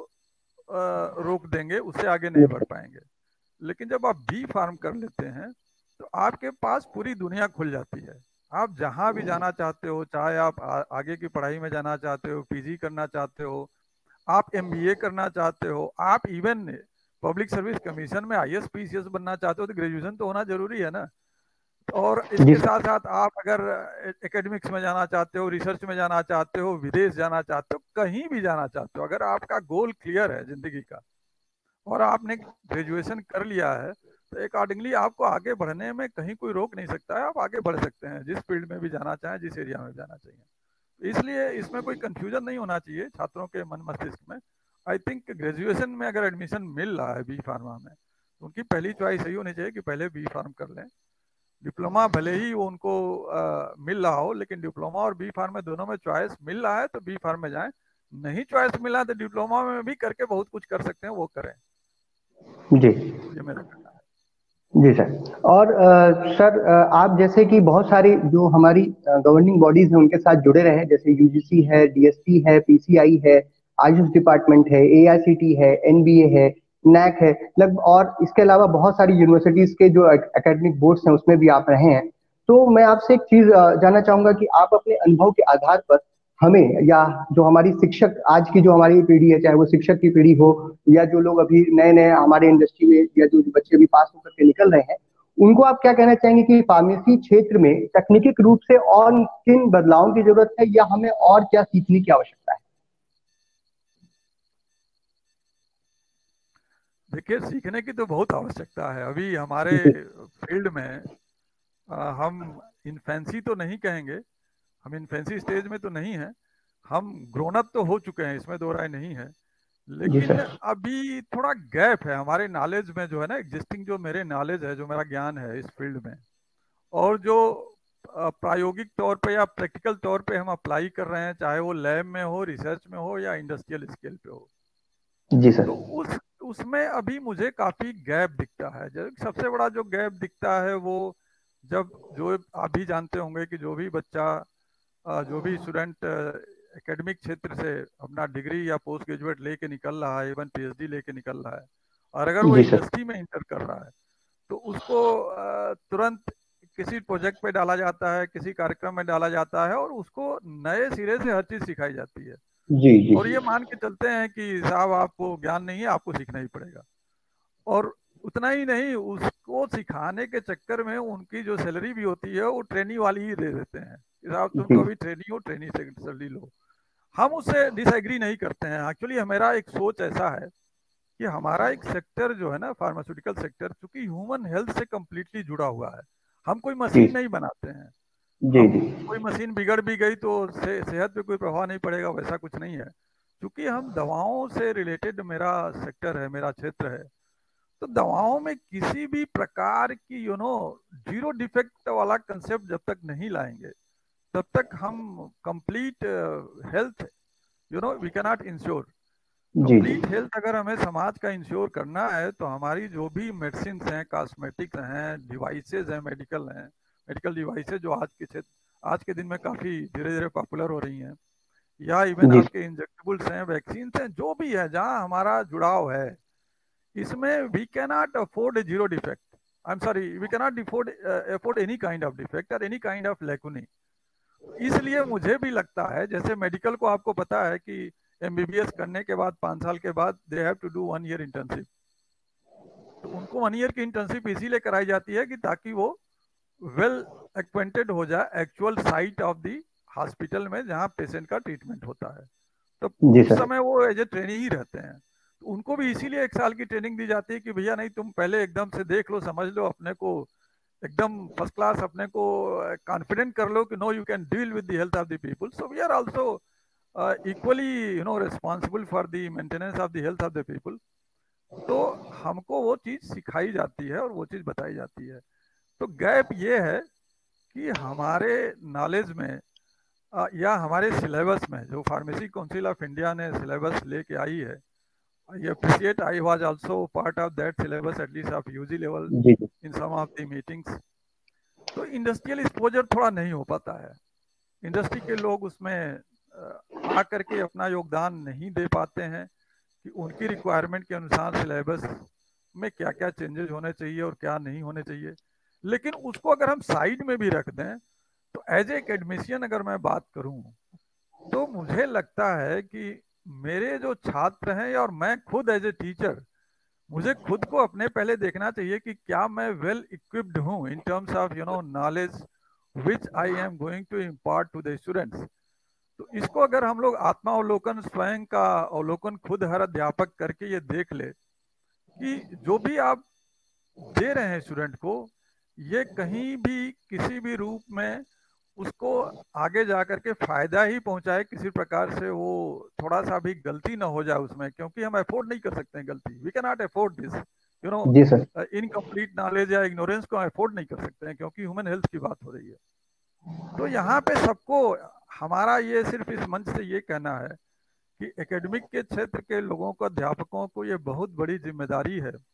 रोक देंगे, उससे आगे नहीं बढ़ पाएंगे। लेकिन जब आप बी फार्म कर लेते हैं तो आपके पास पूरी दुनिया खुल जाती है। आप जहां भी जाना चाहते हो, चाहे आप आगे की पढ़ाई में जाना चाहते हो, पीजी करना चाहते हो, आप एमबीए करना चाहते हो, आप इवन पब्लिक सर्विस कमीशन में आईएएस पीसीएस बनना चाहते हो, तो ग्रेजुएशन तो होना जरूरी है ना। और इसके साथ साथ आप अगर एकेडमिक्स में जाना चाहते हो, रिसर्च में जाना चाहते हो, विदेश जाना चाहते हो, कहीं भी जाना चाहते हो, अगर आपका गोल क्लियर है जिंदगी का और आपने ग्रेजुएशन कर लिया है तो अकॉर्डिंगली आपको आगे बढ़ने में कहीं कोई रोक नहीं सकता है। आप आगे बढ़ सकते हैं जिस फील्ड में भी जाना चाहें, जिस एरिया में जाना चाहिए। इसलिए इसमें कोई कंफ्यूजन नहीं होना चाहिए छात्रों के मन मस्तिष्क में। आई थिंक ग्रेजुएशन में अगर एडमिशन मिल रहा है बी फार्मा में तो उनकी पहली चॉइस यही होनी चाहिए कि पहले बी फार्म कर लें। डिप्लोमा भले ही वो उनको मिल रहा हो, लेकिन डिप्लोमा और बी फार्म में दोनों में चॉइस मिल रहा है तो बी फार्म में जाएं, नहीं चॉइस मिला तो डिप्लोमा में भी करके बहुत कुछ कर सकते हैं, वो करें। जी, ये मेरा कहना है। जी सर। और सर, आप जैसे कि बहुत सारी जो हमारी गवर्निंग बॉडीज हैं उनके साथ जुड़े रहे हैं, जैसे यूजीसी है, डीएसटी है, पीसीआई है, आयुष डिपार्टमेंट है, एआईसीटी है, एनबीए है, नैक है, लगभग, और इसके अलावा बहुत सारी यूनिवर्सिटीज के जो एकेडमिक बोर्ड्स हैं उसमें भी आप रहे हैं। तो मैं आपसे एक चीज जानना चाहूंगा कि आप अपने अनुभव के आधार पर हमें, या जो हमारी शिक्षक, आज की जो हमारी पीढ़ी है, चाहे वो शिक्षक की पीढ़ी हो या जो लोग अभी नए नए हमारे इंडस्ट्री में, या जो बच्चे अभी पास होकर के निकल रहे हैं, उनको आप क्या कहना चाहेंगे कि फार्मेसी क्षेत्र में तकनीकी रूप से और किन बदलावों की जरूरत है, या हमें और क्या सीखने की आवश्यकता है? देखिए, सीखने की तो बहुत आवश्यकता है अभी हमारे जी फील्ड में। हम इन्फेंसी तो नहीं कहेंगे, हम इन्फेंसी स्टेज में तो नहीं है, हम ग्रोन अप तो हो चुके हैं, इसमें दो राय नहीं है। जी लेकिन सर। अभी थोड़ा गैप है हमारे नॉलेज में, जो है ना, एग्जिस्टिंग जो मेरे नॉलेज है, जो मेरा ज्ञान है इस फील्ड में, और जो प्रायोगिक तौर पे या प्रैक्टिकल तौर पे हम अप्लाई कर रहे हैं, चाहे वो लैब में हो, रिसर्च में हो, या इंडस्ट्रियल स्केल पे हो, जी सर। तो उसमें अभी मुझे काफी गैप दिखता है। सबसे बड़ा जो गैप दिखता है वो, जब जो आप भी जानते होंगे कि जो भी बच्चा, जो भी स्टूडेंट एकेडमिक क्षेत्र से अपना डिग्री या पोस्ट ग्रेजुएट लेके निकल रहा है, इवन पीएचडी लेके निकल रहा है, और अगर वो जी सर। इंडस्ट्री में इंटर कर रहा है, तो उसको तुरंत किसी प्रोजेक्ट पे डाला जाता है, किसी कार्यक्रम में डाला जाता है, और उसको नए सिरे से हर चीज सिखाई जाती है। जी जी। और ये मान के चलते हैं कि साहब आपको ज्ञान नहीं है, आपको सीखना ही पड़ेगा। और उतना ही नहीं, उसको सिखाने के चक्कर में उनकी जो सैलरी भी होती है वो ट्रेनी वाली ही दे देते हैं कि साहब तुम जी तो अभी ट्रेनी हो, ट्रेनी से सैलरी लो। हम उससे डिसएग्री नहीं करते हैं। एक्चुअली मेरा एक सोच ऐसा है कि हमारा एक सेक्टर जो है ना, फार्मास्यूटिकल सेक्टर, चूंकि ह्यूमन हेल्थ से कम्प्लीटली जुड़ा हुआ है। हम कोई जी मशीन नहीं बनाते हैं। जी। हम जी कोई मशीन बिगड़ भी गई तो सेहत पे कोई प्रभाव नहीं पड़ेगा, वैसा कुछ नहीं है। क्योंकि हम दवाओं से रिलेटेड, मेरा सेक्टर है, मेरा क्षेत्र है, तो दवाओं में किसी भी प्रकार की जीरो डिफेक्ट वाला कंसेप्ट जब तक नहीं लाएंगे, तब तक हम complete health, we can not ensure जी। जी कंप्लीट हेल्थ। अगर हमें समाज का इंश्योर करना है, तो हमारी जो भी मेडिसिन हैं, कॉस्मेटिक्स हैं, डिवाइसेज हैं, मेडिकल डिवाइसेज जो आज के दिन में काफ़ी धीरे धीरे पॉपुलर हो रही हैं, या इवन जी। आपके इंजेक्टेबल्स हैं, वैक्सीन हैं, जो भी है, जहां हमारा जुड़ाव है, इसमें we can not afford a zero defect. I am sorry, we can not afford any kind of defect और एनी काइंड ऑफ लैकुनी। इसलिए मुझे भी लगता है, जैसे मेडिकल को आपको पता है कि एमबीबीएस करने के बाद 5 साल के बाद they have to do 1 year internship. तो उनको 1 ईयर की इंटर्नशिप इसीलिए कराई जाती है कि ताकि वो वेल एक्वेंटेड हो जाए actual site of the hospital में जहाँ पेशेंट का ट्रीटमेंट होता है। तो जी उस सर। समय वो एज ए ट्रेनी ही रहते हैं। तो उनको भी इसीलिए 1 साल की ट्रेनिंग दी जाती है कि भैया नहीं, तुम पहले एकदम से देख लो, समझ लो अपने को, एकदम फर्स्ट क्लास अपने को कॉन्फिडेंट कर लो कि no, you can deal with the health of the people, so we are also equally responsible for the maintenance of the health of the people. तो हमको वो चीज़ सिखाई जाती है और वो चीज़ बताई जाती है। तो गैप ये है कि हमारे नॉलेज में या हमारे सिलेबस में, जो फार्मेसी काउंसिल ऑफ इंडिया ने सिलेबस लेके आई है, I appreciate, I was also part of that syllabus, at least of UG level, जी जी। In some of the meetings. तो इंडस्ट्रियल एक्सपोजर थोड़ा नहीं हो पाता है। इंडस्ट्री के लोग उसमें आ करके अपना योगदान नहीं दे पाते हैं कि उनकी रिक्वायरमेंट के अनुसार सिलेबस में क्या क्या चेंजेस होने चाहिए और क्या नहीं होने चाहिए। लेकिन उसको अगर हम साइड में भी रख दें, तो एज ए एकेडमिशियन अगर मैं बात करूं, तो मुझे लगता है कि मेरे जो छात्र हैं, और मैं खुद एज ए टीचर, मुझे खुद को अपने पहले देखना चाहिए कि क्या मैं वेल इक्विप्ड हूँ in terms of knowledge which I am going to impart to the students. तो इसको अगर हम लोग आत्मावलोकन, स्वयं का अवलोकन खुद हर अध्यापक करके ये देख ले कि जो भी आप दे रहे हैं स्टूडेंट को, ये कहीं भी किसी भी रूप में उसको आगे जा करके फायदा ही पहुंचाए, किसी प्रकार से वो थोड़ा सा भी गलती ना हो जाए उसमें, क्योंकि हम अफोर्ड नहीं कर सकते हैं गलती। We can not afford this, you know जी सर। इनकम्प्लीट नॉलेज या इग्नोरेंस को अफोर्ड नहीं कर सकते हैं, क्योंकि ह्यूमन हेल्थ की बात हो रही है। तो यहाँ पे सबको, हमारा ये सिर्फ इस मंच से ये कहना है कि एकेडमिक के क्षेत्र के लोगों को, अध्यापकों को ये बहुत बड़ी जिम्मेदारी है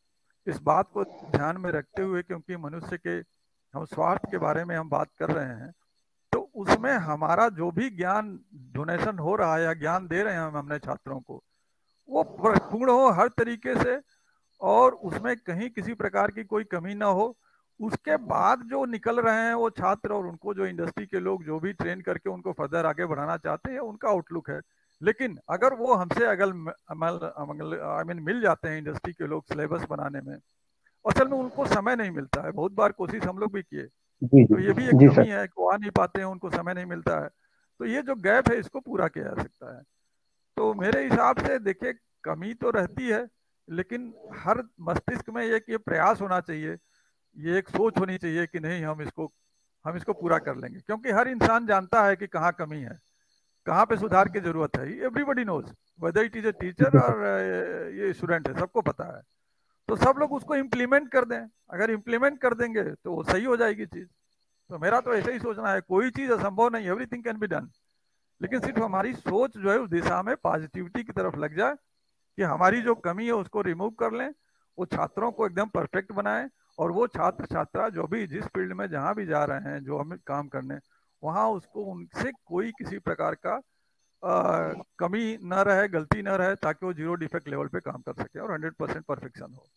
इस बात को ध्यान में रखते हुए, क्योंकि मनुष्य के हम स्वार्थ के बारे में हम बात कर रहे हैं, तो उसमें हमारा जो भी ज्ञान डोनेशन हो रहा है या ज्ञान दे रहे हैं हम अपने छात्रों को, वो पूर्ण हो हर तरीके से, और उसमें कहीं किसी प्रकार की कोई कमी ना हो। उसके बाद जो निकल रहे हैं वो छात्र और उनको जो इंडस्ट्री के लोग जो भी ट्रेन करके उनको फर्दर आगे बढ़ाना चाहते हैं, उनका आउटलुक है। लेकिन अगर वो हमसे आई मीन मिल जाते हैं इंडस्ट्री के लोग सिलेबस बनाने में, असल में उनको समय नहीं मिलता है। बहुत बार कोशिश हम लोग भी किए, जी जी तो ये भी एक जी कमी सर। है कि वो आ नहीं पाते हैं, उनको समय नहीं मिलता है। तो ये जो गैप है इसको पूरा किया जा सकता है। तो मेरे हिसाब से देखिए, कमी तो रहती है, लेकिन हर मस्तिष्क में एक ये प्रयास होना चाहिए, ये एक सोच होनी चाहिए कि नहीं, हम इसको पूरा कर लेंगे। क्योंकि हर इंसान जानता है कि कहाँ कमी है, कहाँ पे सुधार की जरूरत है। Everybody knows, whether it is a teacher जी सर। और ये स्टूडेंट है, सबको पता है। तो सब लोग उसको इम्प्लीमेंट कर दें। अगर इम्प्लीमेंट कर देंगे तो वो सही हो जाएगी चीज। तो मेरा तो ऐसे ही सोचना है, कोई चीज असंभव नहीं, एवरीथिंग कैन बी डन। लेकिन सिर्फ हमारी सोच जो है उस दिशा में पॉजिटिविटी की तरफ लग जाए, कि हमारी जो कमी है उसको रिमूव कर लें, वो छात्रों को एकदम परफेक्ट बनाएं, और वो छात्र छात्रा जो भी जिस फील्ड में जहाँ भी जा रहे हैं, जो हम काम करने, वहाँ उसको उनसे कोई किसी प्रकार का कमी न रहे, गलती न रहे, ताकि वो जीरो डिफेक्ट लेवल पे काम कर सके और 100% परफेक्शन हो।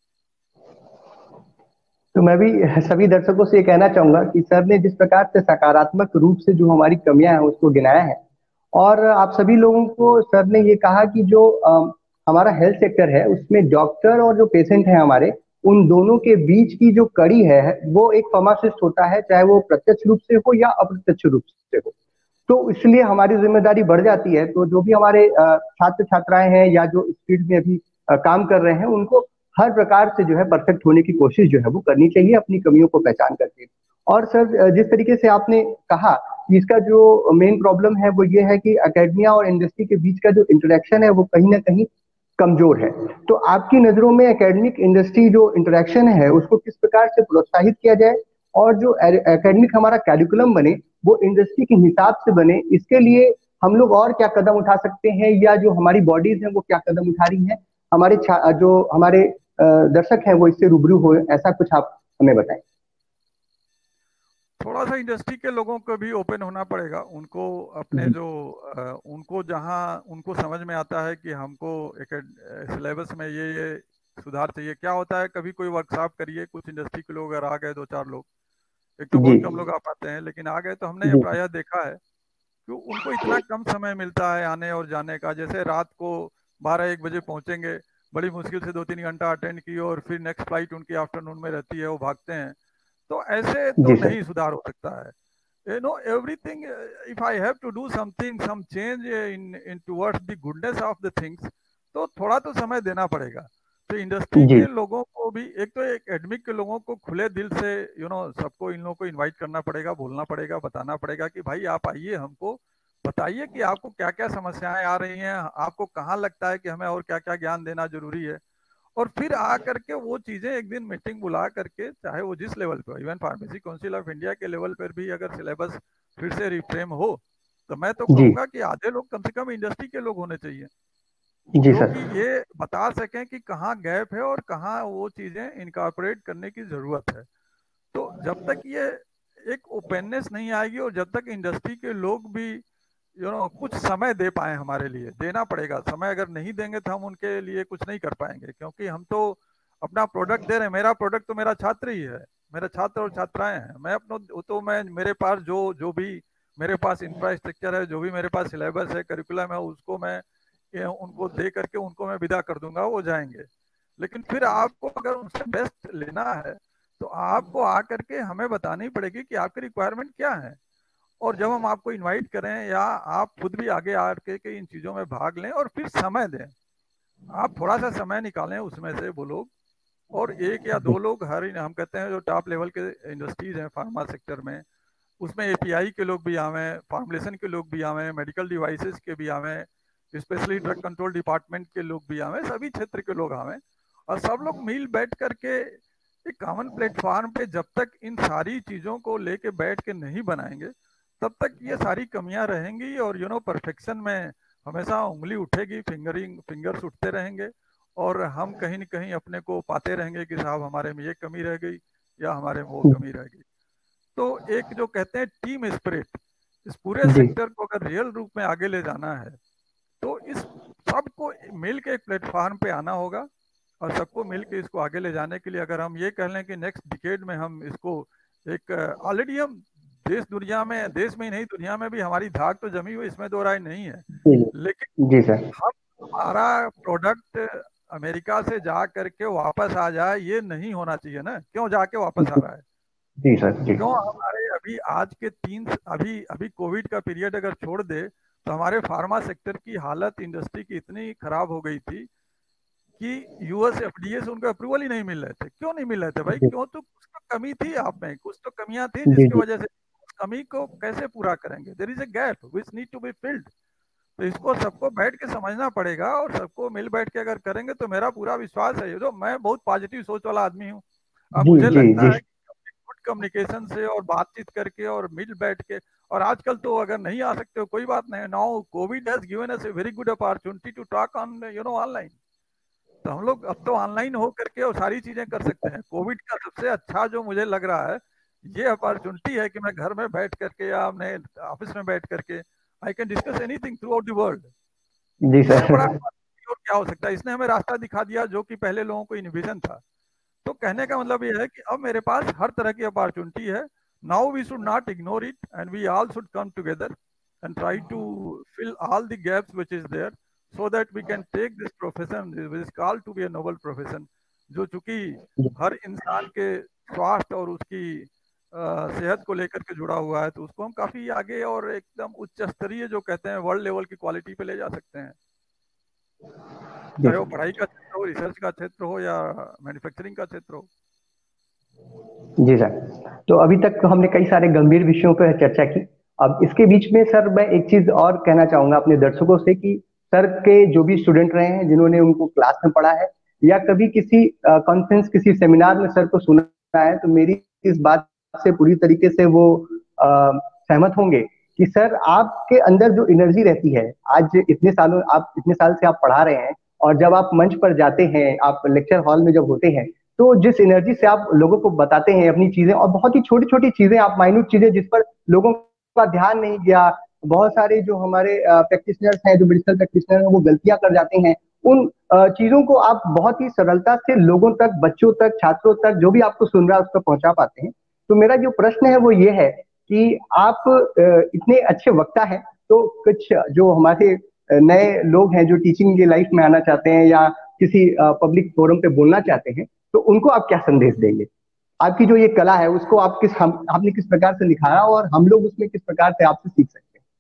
तो मैं भी सभी दर्शकों से ये कहना चाहूंगा कि सर ने जिस प्रकार से सकारात्मक रूप से जो हमारी कमियां हैं उसको गिनाया है, और आप सभी लोगों को सर ने ये कहा कि जो हमारा हेल्थ सेक्टर है उसमें डॉक्टर और जो पेशेंट है हमारे, उन दोनों के बीच की जो कड़ी है वो एक फार्मासिस्ट होता है, चाहे वो प्रत्यक्ष रूप से हो या अप्रत्यक्ष रूप से हो। तो इसलिए हमारी जिम्मेदारी बढ़ जाती है। तो जो भी हमारे छात्र छात्राएं हैं या जो इस फील्ड में अभी काम कर रहे हैं, उनको हर प्रकार से जो है परफेक्ट होने की कोशिश जो है वो करनी चाहिए, अपनी कमियों को पहचान करके। और सर जिस तरीके से आपने कहा कि इसका जो मेन प्रॉब्लम है वो ये है कि एकेडमिया और इंडस्ट्री के बीच का जो इंटरेक्शन है वो कहीं ना कहीं कमजोर है। तो आपकी नजरों में एकेडमिक इंडस्ट्री जो इंटरेक्शन है उसको किस प्रकार से प्रोत्साहित किया जाए, और जो एकेडमिक हमारा कैरिकुलम बने वो इंडस्ट्री के हिसाब से बने, इसके लिए हम लोग और क्या कदम उठा सकते हैं, या जो हमारी बॉडीज हैं वो क्या कदम उठा रही हैं, हमारे जो हमारे दर्शक हैं वो इससे रूबरू हो, ऐसा कुछ आप हमें बताएं। थोड़ा सा इंडस्ट्री के लोगों को भी ओपन होना पड़ेगा। उनको अपने जी जो उनको जहाँ उनको समझ में आता है कि हमको एक सिलेबस में ये सुधार चाहिए। क्या होता है, कभी कोई वर्कशॉप करिए, कुछ इंडस्ट्री के लोग अगर आ गए, दो चार लोग, एक तो जी बहुत कम लोग आ पाते हैं, लेकिन आ गए तो हमने जी प्रायः देखा है कि उनको इतना कम समय मिलता है आने और जाने का। जैसे रात को 12-1 बजे पहुंचेंगे, बड़ी मुश्किल से 2-3 घंटा अटेंड किए, और फिर नेक्स्ट फ्लाइट उनकी आफ्टरनून में रहती है, वो भागते हैं। तो ऐसे तो जी सर। नहीं सुधार हो सकता है। Everything, if I have to do something, some change in towards the goodness of the things, तो थोड़ा तो समय देना पड़ेगा। तो इंडस्ट्री जी के लोगों को भी, एक तो एक एडमिक के लोगों को खुले दिल से सबको इन लोगों को इनवाइट करना पड़ेगा, बोलना पड़ेगा, बताना पड़ेगा कि भाई आप आइए, हमको बताइए कि आपको क्या क्या समस्याएं आ रही हैं, आपको कहाँ लगता है कि हमें और क्या क्या ज्ञान देना जरूरी है। और फिर आ करके वो चीजें एक दिन मीटिंग बुला करके, चाहे वो जिस लेवल पे, even pharmacy council of India के लेवल पर भी अगर सिलेबस फिर से रिफ्रेम हो, तो मैं तो जी कहूंगा कि आधे लोग कम से कम इंडस्ट्री के लोग होने चाहिए, जी जो सर। कि ये बता सकें कि कहाँ गैप है और कहाँ वो चीजें इनकॉर्पोरेट करने की जरूरत है। तो जब तक ये एक ओपननेस नहीं आएगी, और जब तक इंडस्ट्री के लोग भी कुछ समय दे पाए, हमारे लिए देना पड़ेगा समय। अगर नहीं देंगे तो हम उनके लिए कुछ नहीं कर पाएंगे, क्योंकि हम तो अपना प्रोडक्ट दे रहे हैं। मेरा प्रोडक्ट तो मेरा छात्र ही है, मेरा छात्र और छात्राएं हैं। मैं अपना तो मैं मेरे पास जो जो भी मेरे पास इंफ्रास्ट्रक्चर है, जो भी मेरे पास सिलेबस है, करिकुलम है, उसको मैं उनको दे करके उनको मैं विदा कर दूंगा, वो जाएंगे। लेकिन फिर आपको अगर उनसे बेस्ट लेना है, तो आपको आकर के हमें बतानी पड़ेगी कि आपकी रिक्वायरमेंट क्या है। और जब हम आपको इनवाइट करें, या आप खुद भी आगे आके के इन चीज़ों में भाग लें, और फिर समय दें, आप थोड़ा सा समय निकालें उसमें से, वो लोग, और एक या दो लोग, हर हम कहते हैं जो टॉप लेवल के इंडस्ट्रीज हैं फार्मा सेक्टर में, उसमें एपीआई के लोग भी आवें, फॉर्मुलेशन के लोग भी आवें, मेडिकल डिवाइसेस के भी आवें, स्पेशली ड्रग कंट्रोल डिपार्टमेंट के लोग भी आवें, सभी क्षेत्र के लोग आवें, और सब लोग मिल बैठ करके एक कॉमन प्लेटफॉर्म पे जब तक इन सारी चीज़ों को लेके बैठ के नहीं बनाएंगे, तब तक ये सारी कमियां रहेंगी। और परफेक्शन में हमेशा उंगली उठेगी, फिंगर्स उठते रहेंगे, और हम कहीं न कहीं अपने को पाते रहेंगे कि साहब हमारे में ये कमी रह गई या हमारे में वो कमी रह गई। तो एक जो कहते हैं टीम स्पिरिट, इस पूरे जी सेक्टर को अगर रियल रूप में आगे ले जाना है तो इस सबको मिल के एक प्लेटफॉर्म पे आना होगा, और सबको मिल के इसको आगे ले जाने के लिए अगर हम ये कह लें कि नेक्स्ट डिकेड में हम इसको एक, ऑलरेडी हम देश में ही नहीं दुनिया में भी हमारी धाक तो जमी हुई, इसमें दो राय नहीं है, जी लेकिन जी सर। हम हमारा प्रोडक्ट अमेरिका से जा करके वापस आ जाए, ये नहीं होना चाहिए ना। क्यों जाके वापस आ रहा है? जी सर। जी क्यों हमारे अभी आज के अभी अभी कोविड का पीरियड अगर छोड़ दे तो हमारे फार्मा सेक्टर की हालत इंडस्ट्री की इतनी खराब हो गई थी कि यूएस एफडीए से उनको अप्रूवल ही नहीं मिल रहे थे। क्यों नहीं मिल रहे थे भाई? जी क्यों? तो कुछ तो कमी थी आप में, कुछ तो कमियां थी जी जिसकी जी वजह से उस कमी को कैसे पूरा करेंगे? There is a gap which need to be filled. तो इसको सबको बैठ के समझना पड़ेगा, और सबको मिल बैठ के अगर करेंगे तो मेरा पूरा विश्वास है, ये जो मैं बहुत पॉजिटिव सोच वाला आदमी हूँ। अब जी मुझे जी लगता जी है कि गुड कम्युनिकेशन से और बातचीत करके और मिल बैठ के, और आजकल तो अगर नहीं आ सकते हो कोई बात नहीं, now Covid has given us a very good opportunity to talk on online. तो हम लोग अब तो ऑनलाइन हो करके और सारी चीजें कर सकते हैं। कोविड का सबसे अच्छा जो मुझे लग रहा है ये अपॉर्चुनिटी है कि मैं घर में बैठ करके या अपने ऑफिस में बैठ करके I can discuss anything throughout the world. जी इससे सर। बड़ा और क्या हो सकता है? इसने हमें रास्ता दिखा दिया जो कि पहले लोगों को इनविजन था। तो कहने का मतलब ये है कि अब मेरे पास हर तरह की अपॉर्चुनिटी है। Now we should not ignore it and we all should come together and try to fill all the gaps which is there, so that we can take this profession which is called to be a noble profession, जो चूंकि हर इंसान के स्वास्थ्य और उसकी सेहत को लेकर के जुड़ा हुआ है, तो उसको हम काफी आगे और एकदम उच्च स्तरीय जो कहते हैं वर्ल्ड लेवल की क्वालिटी पे ले जा सकते हैं। जी चाहे वो पढ़ाई का क्षेत्र हो, रिसर्च का क्षेत्र हो या मैन्युफैक्चरिंग का क्षेत्र हो। जी सर। तो अभी तक तो हमने कई सारे गंभीर विषयों पर चर्चा की। अब इसके बीच में सर मैं एक चीज और कहना चाहूंगा अपने दर्शकों से कि सर के जो भी स्टूडेंट रहे हैं जिन्होंने उनको क्लास में पढ़ा है या कभी किसी कॉन्फ्रेंस किसी सेमिनार में सर को सुना है, तो मेरी इस बात से पूरी तरीके से वो सहमत होंगे कि सर आपके अंदर जो एनर्जी रहती है, आज इतने साल से आप पढ़ा रहे हैं, और जब आप मंच पर जाते हैं, आप लेक्चर हॉल में जब होते हैं, तो जिस एनर्जी से आप लोगों को बताते हैं अपनी चीजें, और बहुत ही छोटी छोटी चीजें, आप माइन्यूट चीजें जिस पर लोगों का ध्यान नहीं गया, बहुत सारे जो हमारे प्रैक्टिशनर्स हैं, जो मेडिकल प्रैक्टिशनर हैं, वो गलतियां कर जाते हैं, उन चीजों को आप बहुत ही सरलता से लोगों तक, बच्चों तक, छात्रों तक, जो भी आपको सुन रहा है उस तक पहुंचा पाते हैं। तो मेरा जो प्रश्न है वो ये है कि आप इतने अच्छे वक्ता हैं, तो कुछ जो हमारे नए लोग हैं जो टीचिंग की लाइफ में आना चाहते हैं या किसी पब्लिक फोरम पे बोलना चाहते हैं, तो उनको आप क्या संदेश देंगे? आपकी जो ये कला है उसको आपने किस प्रकार से निखारा, और हम लोग उसमें किस प्रकार से आपसे सीख सकते हैं?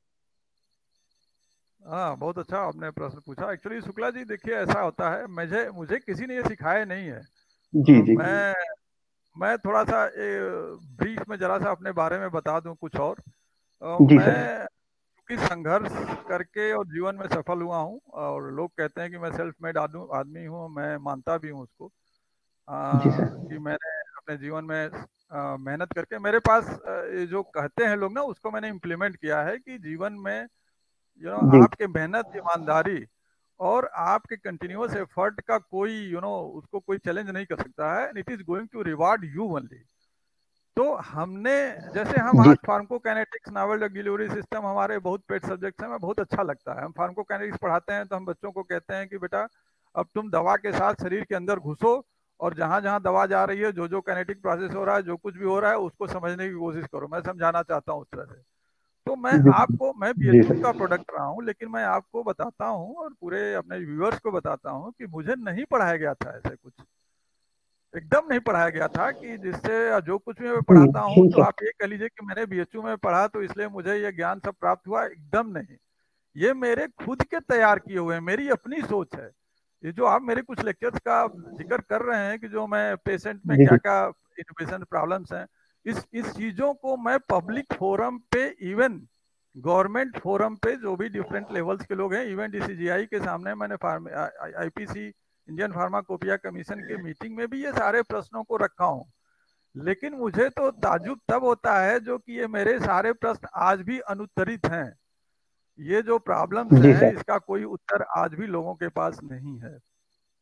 हाँ, बहुत अच्छा आपने प्रश्न पूछा। एक्चुअली शुक्ला जी, देखिए ऐसा होता है, मुझे मुझे किसी ने ये सिखाया नहीं है। जी जी मैं थोड़ा सा ब्रीफ में जरा सा अपने बारे में बता दूं कुछ और। जी सर। मैं क्योंकि संघर्ष करके और जीवन में सफल हुआ हूं, और लोग कहते हैं कि मैं सेल्फ मेड आदमी हूं, मैं मानता भी हूं उसको। जी सर। कि मैंने अपने जीवन में मेहनत करके मेरे पास ये जो कहते हैं लोग ना, उसको मैंने इम्प्लीमेंट किया है कि जीवन में जी आपके मेहनत, ईमानदारी और आपके कंटिन्यूअस एफर्ट का कोई उसको कोई चैलेंज नहीं कर सकता है। It is going to reward you only. तो हमने, जैसे हम जी आज फार्माकोकाइनेटिक्स, नॉवेल डिलीवरी सिस्टम हमारे बहुत पेट सब्जेक्ट्स हैं, हमें बहुत अच्छा लगता है। हम फार्माकोकाइनेटिक्स पढ़ाते हैं तो हम बच्चों को कहते हैं कि बेटा अब तुम दवा के साथ शरीर के अंदर घुसो, और जहां जहां दवा जा रही है, जो जो काइनेटिक प्रोसेस हो रहा है, जो कुछ भी हो रहा है, उसको समझने की कोशिश करो। मैं समझाना चाहता हूँ उस तरह से। तो जी मैं जी बीएचयू सर। का प्रोडक्ट रहा हूँ, लेकिन मैं आपको बताता हूँ और पूरे अपने व्यूअर्स को बताता हूँ कि मुझे नहीं पढ़ाया गया था ऐसे कुछ, एकदम नहीं पढ़ाया गया था कि जिससे जो कुछ भी मैं पढ़ाता हूँ ठीक तो है। आप ये कह लीजिए कि मैंने बीएचयू में पढ़ा तो इसलिए मुझे ये ज्ञान सब प्राप्त हुआ, एकदम नहीं। ये मेरे खुद के तैयार किए हुए हैं, मेरी अपनी सोच है। ये जो आप मेरे कुछ लेक्चर्स का जिक्र कर रहे हैं कि जो मैं पेशेंट में जी क्या जी क्या इनोवेशन प्रॉब्लम्स हैं, इस चीजों को मैं पब्लिक फोरम पे, इवन गवर्नमेंट फोरम पे, जो भी डिफरेंट लेवल्स के लोग हैं, इवन डीसीजीआई के सामने मैंने आईपीसी, इंडियन फार्माकोपिया कमीशन के मीटिंग में भी ये सारे प्रश्नों को रखा हूँ। लेकिन मुझे तो ताजुब तब होता है जो कि ये मेरे सारे प्रश्न आज भी अनुत्तरित हैं। ये जो प्रॉब्लम्स जी हैं सर। इसका कोई उत्तर आज भी लोगों के पास नहीं है। तो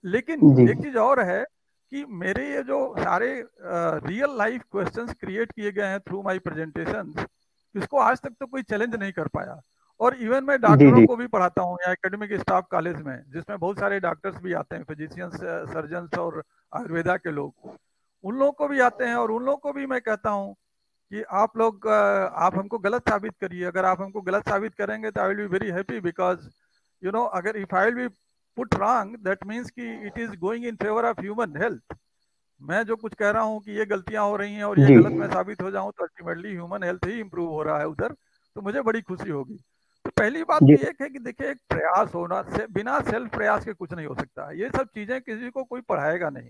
लेकिन जी एक चीज और है कि मेरे ये जो सारे रियल लाइफ क्वेश्चंस क्रिएट किए गए हैं थ्रू माय प्रेजेंटेशंस, इसको आज तक तो कोई चैलेंज नहीं कर पाया। और इवन मैं जी डॉक्टरों जी को भी पढ़ाता हूँ या एकेडमिक स्टाफ कॉलेज में, जिसमें बहुत सारे डॉक्टर्स भी आते हैं, फिजिशियंस, सर्जन्स और आयुर्वेदा के लोग, उन लोगों को भी आते हैं। और उन लोगों को भी मैं कहता हूँ कि आप लोग आप हमको गलत साबित करिए। अगर आप हमको गलत साबित करेंगे तो I will be very happy, because you know अगर if I will be put wrong, that means कि it is going in favour of human health. मैं जो कुछ कह रहा हूँ कि ये गलतियां हो रही हैं और ये जी गलत मैं साबित हो जाऊं, तो अल्टीमेटली ह्यूमन हेल्थ ही इंप्रूव हो रहा है उधर, तो मुझे बड़ी खुशी होगी। तो पहली बात जी तो ये है कि देखिए, एक प्रयास होना से, बिना सेल्फ प्रयास के कुछ नहीं हो सकता। ये सब चीजें किसी को कोई पढ़ाएगा नहीं,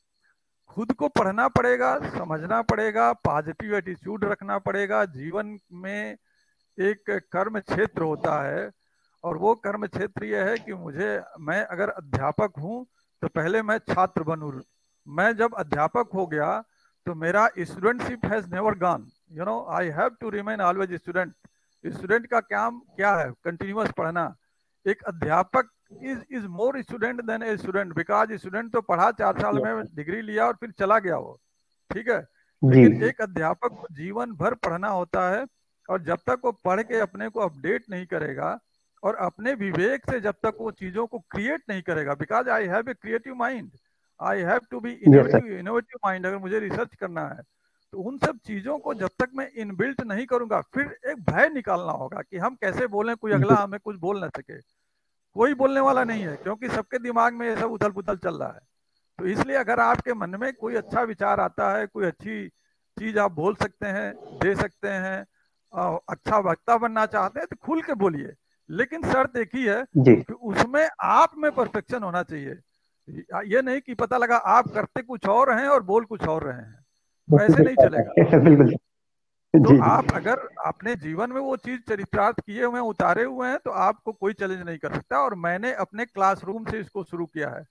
खुद को पढ़ना पड़ेगा, समझना पड़ेगा, पॉजिटिव एटीट्यूड रखना पड़ेगा। जीवन में एक कर्म क्षेत्र होता है, और वो कर्म क्षेत्र ये है कि मैं अगर अध्यापक हूँ तो पहले मैं छात्र बनूं। मैं जब अध्यापक हो गया तो मेरा studentship has never gone, you know I have to remain always student. Student का काम क्या है? कंटिन्यूअस पढ़ना। एक अध्यापक is more student than a student, because student तो पढ़ा 4 साल में, डिग्री लिया और फिर चला गया वो, ठीक है। जी लेकिन एक अध्यापक को जीवन भर पढ़ना होता है, और जब तक वो पढ़ के अपने को अपडेट नहीं करेगा और अपने विवेक से जब तक वो चीजों को क्रिएट नहीं करेगा, because I have a creative mind, I have to be yes sir innovative innovative mind. अगर मुझे रिसर्च करना है तो उन सब चीजों को जब तक मैं इनबिल्ट नहीं करूंगा, फिर एक भय निकालना होगा कि हम कैसे बोलें, कोई अगला जी हमें कुछ बोल ना सके। कोई बोलने वाला नहीं है, क्योंकि सबके दिमाग में ये सब उथल पुथल चल रहा है। तो इसलिए अगर आपके मन में कोई अच्छा विचार आता है, कोई अच्छी चीज आप बोल सकते हैं, दे सकते हैं, अच्छा वक्ता बनना चाहते हैं, तो खुल के बोलिए। लेकिन शर्त एक ही है जी कि उसमें आप में परफेक्शन होना चाहिए। ये नहीं कि पता लगा आप करते कुछ और हैं और बोल कुछ और रहे हैं, तो ऐसे नहीं चलेगा। बिल्कुल तो जी आप जी अगर अपने जीवन में वो चीज चरितार्थ किए हुए हैं, उतारे हुए हैं, तो आपको कोई चैलेंज नहीं कर सकता। और मैंने अपने क्लासरूम से इसको शुरू किया है।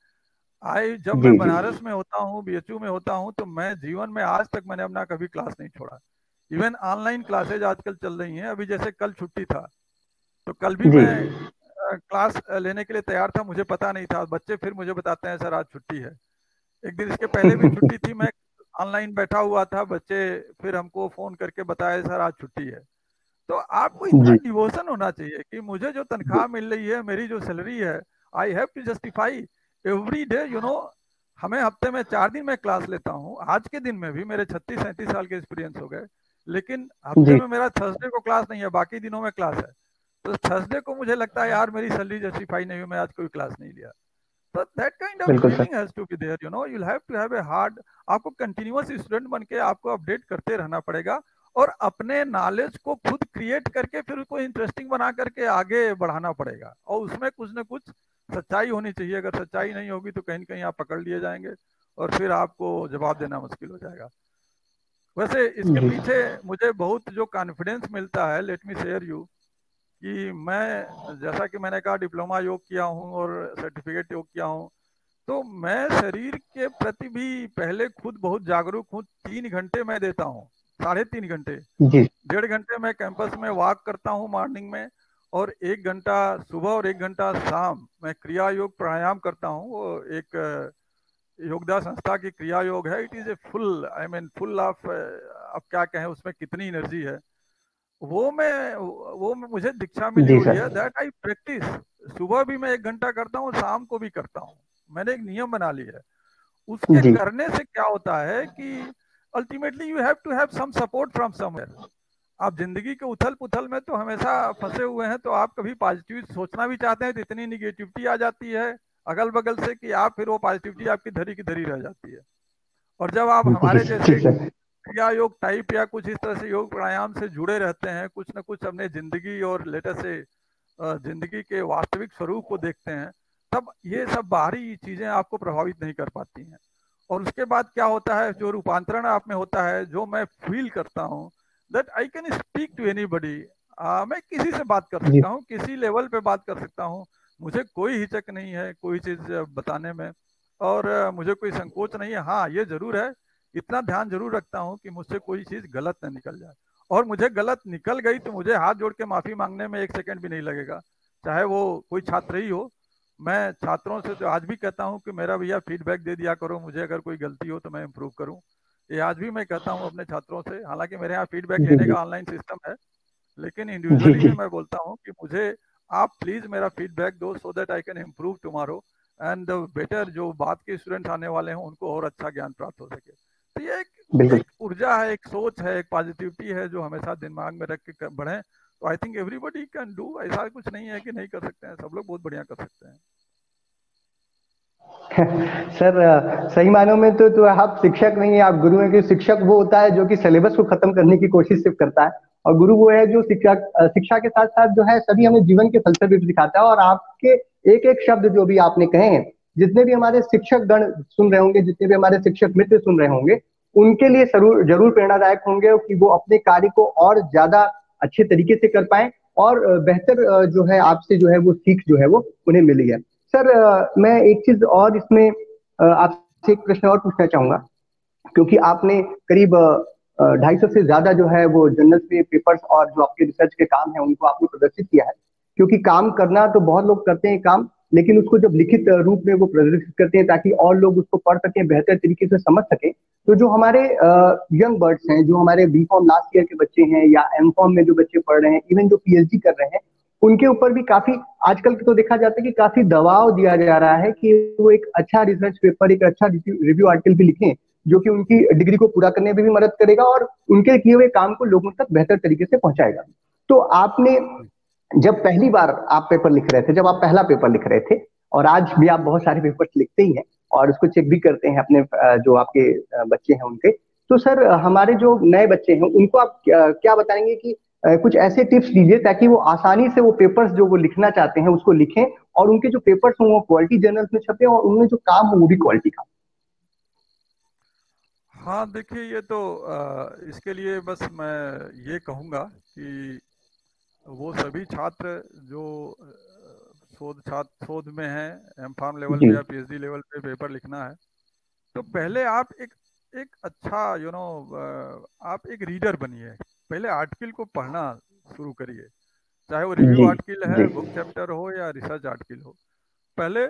जब जी मैं जी बनारस में होता हूँ, बीएचयू में होता हूँ, तो मैं जीवन में आज तक मैंने अपना कभी क्लास नहीं छोड़ा। इवन ऑनलाइन क्लासेज आजकल चल रही हैं। अभी जैसे कल छुट्टी था, तो कल भी जी मैं क्लास लेने के लिए तैयार था, मुझे पता नहीं था। बच्चे फिर मुझे बताते हैं सर आज छुट्टी है। एक दिन इसके पहले भी छुट्टी थी, मैं ऑनलाइन बैठा हुआ था, बच्चे फिर हमको फोन करके बताए सर आज छुट्टी है। तो आपको इतना जी डिवोशन होना चाहिए कि मुझे जो तनख्वाह मिल रही है, मेरी जो सैलरी है, I have to justify every day, you know. हमें हफ्ते में 4 दिन मैं क्लास लेता हूँ। आज के दिन में भी मेरे 36-37 साल के एक्सपीरियंस हो गए, लेकिन हफ्ते जी में मेरा थर्सडे को क्लास नहीं है, बाकी दिनों में क्लास है। तो थर्सडे को मुझे लगता है यार मेरी सैलरी जस्टिफाई नहीं हुई, मैं आज कोई क्लास नहीं लिया। तो दैट काइंड ऑफ बिल्कुल sir feeling has to be there, you know. You have to have a hard, आपको कंटिन्यूअस स्टूडेंट बन के आपको अपडेट करते रहना पड़ेगा, और अपने नॉलेज को खुद क्रिएट करके फिर उसको इंटरेस्टिंग बना करके आगे बढ़ाना पड़ेगा। और उसमें कुछ ना कुछ सच्चाई होनी चाहिए। अगर सच्चाई नहीं होगी तो कहीं ना कहीं आप पकड़ लिए जाएंगे, और फिर आपको जवाब देना मुश्किल हो जाएगा। वैसे इसके जी पीछे मुझे बहुत जो कॉन्फिडेंस मिलता है, लेट मी शेयर यू, कि मैं, जैसा कि मैंने कहा, डिप्लोमा योग किया हूँ और सर्टिफिकेट योग किया हूँ, तो मैं शरीर के प्रति भी पहले खुद बहुत जागरूक हूँ। 3 घंटे मैं देता हूँ, 3.5 घंटे। जी 1.5 घंटे मैं कैंपस में वॉक करता हूँ मॉर्निंग में, और 1 घंटा सुबह और 1 घंटा शाम मैं क्रिया योग प्राणायाम करता हूँ। वो एक योगदा संस्था की क्रिया योग है। It is a full, I mean full of, अब क्या कहें, उसमें कितनी एनर्जी है। वो मुझे दीक्षा मिली जी हुई सर है, दैट आई प्रैक्टिस। सुबह भी मैं 1 घंटा करता हूँ, शाम को भी करता हूँ। मैंने एक नियम बना लिया है। उसके जी करने से क्या होता है कि ultimately you have to have some support from somewhere. आप जिंदगी के उथल पुथल में तो हमेशा फंसे हुए हैं, तो आप कभी पॉजिटिव सोचना भी चाहते हैं तो इतनी निगेटिविटी आ जाती है अगल बगल से कि आप फिर वो पॉजिटिविटी आपकी धरी की धरी रह जाती है। और जब आप जी हमारे जैसे जी सर क्रिया योग टाइप या कुछ इस तरह से योग प्राणायाम से जुड़े रहते हैं, कुछ न कुछ अपने जिंदगी और लेटर से जिंदगी के वास्तविक स्वरूप को देखते हैं, तब ये सब बाहरी चीजें आपको प्रभावित नहीं कर पाती हैं। और उसके बाद क्या होता है, जो रूपांतरण आप में होता है, जो मैं फील करता हूँ, that I can speak to anybody. मैं किसी से बात कर जी सकता हूँ, किसी लेवल पे बात कर सकता हूँ। मुझे कोई हिचक नहीं है कोई चीज बताने में, और मुझे कोई संकोच नहीं है। हाँ, ये जरूर है, इतना ध्यान जरूर रखता हूँ कि मुझसे कोई चीज गलत न निकल जाए। और मुझे गलत निकल गई तो मुझे हाथ जोड़ के माफी मांगने में 1 सेकंड भी नहीं लगेगा, चाहे वो कोई छात्र ही हो। मैं छात्रों से तो आज भी कहता हूँ कि मेरा भैया फीडबैक दे दिया करो, मुझे अगर कोई गलती हो तो मैं इम्प्रूव करूँ। ये आज भी मैं कहता हूँ अपने छात्रों से, हालांकि मेरे यहाँ फीडबैक जी लेने जी का ऑनलाइन सिस्टम है, लेकिन जी इंडिविजुअली जी। भी मैं बोलता हूँ कि मुझे आप प्लीज मेरा फीडबैक दो, so that I can improve tomorrow and better, जो बात के स्टूडेंट्स आने वाले हैं उनको और अच्छा ज्ञान प्राप्त हो सके। तो ये बिल्कुल। एक ऊर्जा है, एक सोच है, एक पॉजिटिविटी है जो हमेशा दिमाग में रख के बढ़े। तो I think everybody can do, ऐसा कुछ नहीं है कि नहीं कर सकते हैं, सब लोग बहुत बढ़िया कर सकते हैं। सर सही मायनों में तो आप शिक्षक नहीं है, आप गुरु हैं। कि शिक्षक वो होता है जो कि सिलेबस को खत्म करने की कोशिश सिर्फ करता है, और गुरु वो है जो शिक्षा के साथ साथ जो है सभी हमें जीवन के फलसफे भी सिखाता है। और आपके एक एक शब्द जो भी आपने कहे हैं, जितने भी हमारे शिक्षक गण सुन रहे होंगे, जितने भी हमारे शिक्षक मित्र सुन रहे होंगे, उनके लिए जरूर जरूर प्रेरणादायक होंगे कि वो अपने कार्य को और ज्यादा अच्छे तरीके से कर पाए, और बेहतर जो है आपसे जो है वो सीख जो है वो उन्हें मिली है। सर मैं एक चीज और इसमें आपसे एक प्रश्न और पूछना चाहूंगा, क्योंकि आपने करीब 250 से ज्यादा जो है वो जर्नल्स में पेपर्स और जो आपके रिसर्च के काम है उनको आपने प्रदर्शित किया है। क्योंकि काम करना तो बहुत लोग करते हैं काम, लेकिन उसको जब लिखित रूप में वो प्रदर्शित करते हैं ताकि और लोग उसको पढ़ सकें, बेहतर तरीके से समझ सकें, तो जो हमारे यंग बर्ड्स हैं, जो हमारे बी फॉर्म लास्ट ईयर के बच्चे हैं या एम फॉर्म में जो बच्चे पढ़ रहे हैं, इवन जो पीएचडी कर रहे हैं, उनके ऊपर भी काफी आजकल तो देखा जाता है कि काफी दबाव दिया जा रहा है कि वो एक अच्छा रिसर्च पेपर, एक अच्छा रिव्यू आर्टिकल भी लिखें, जो कि उनकी डिग्री को पूरा करने में भी मदद करेगा और उनके किए हुए काम को लोगों तक बेहतर तरीके से पहुंचाएगा। तो आपने जब पहली बार आप पेपर लिख रहे थे, जब आप पहला पेपर लिख रहे थे, और आज भी आप बहुत सारे पेपर्स लिखते ही हैं और उसको चेक भी करते हैं अपने जो आपके बच्चे हैं उनके, तो सर हमारे जो नए बच्चे हैं उनको आप क्या बताएंगे कि कुछ ऐसे टिप्स दीजिए ताकि वो आसानी से वो पेपर्स जो वो लिखना चाहते हैं उसको लिखें, और उनके जो पेपर्स हों वो क्वालिटी जर्नल्स में छपे और उनमें जो काम हो वो भी क्वालिटी का। हाँ देखिए, ये तो इसके लिए बस मैं ये कहूँगा कि वो सभी छात्र जो शोध में हैं, एम फार्म लेवल जी पे या पीएचडी लेवल पे पेपर लिखना है, तो पहले आप एक एक अच्छा आप एक रीडर बनिए। पहले आर्टिकल को पढ़ना शुरू करिए, चाहे वो रिव्यू जी आर्टिकल है, जी बुक चैप्टर हो या रिसर्च आर्टिकल हो। पहले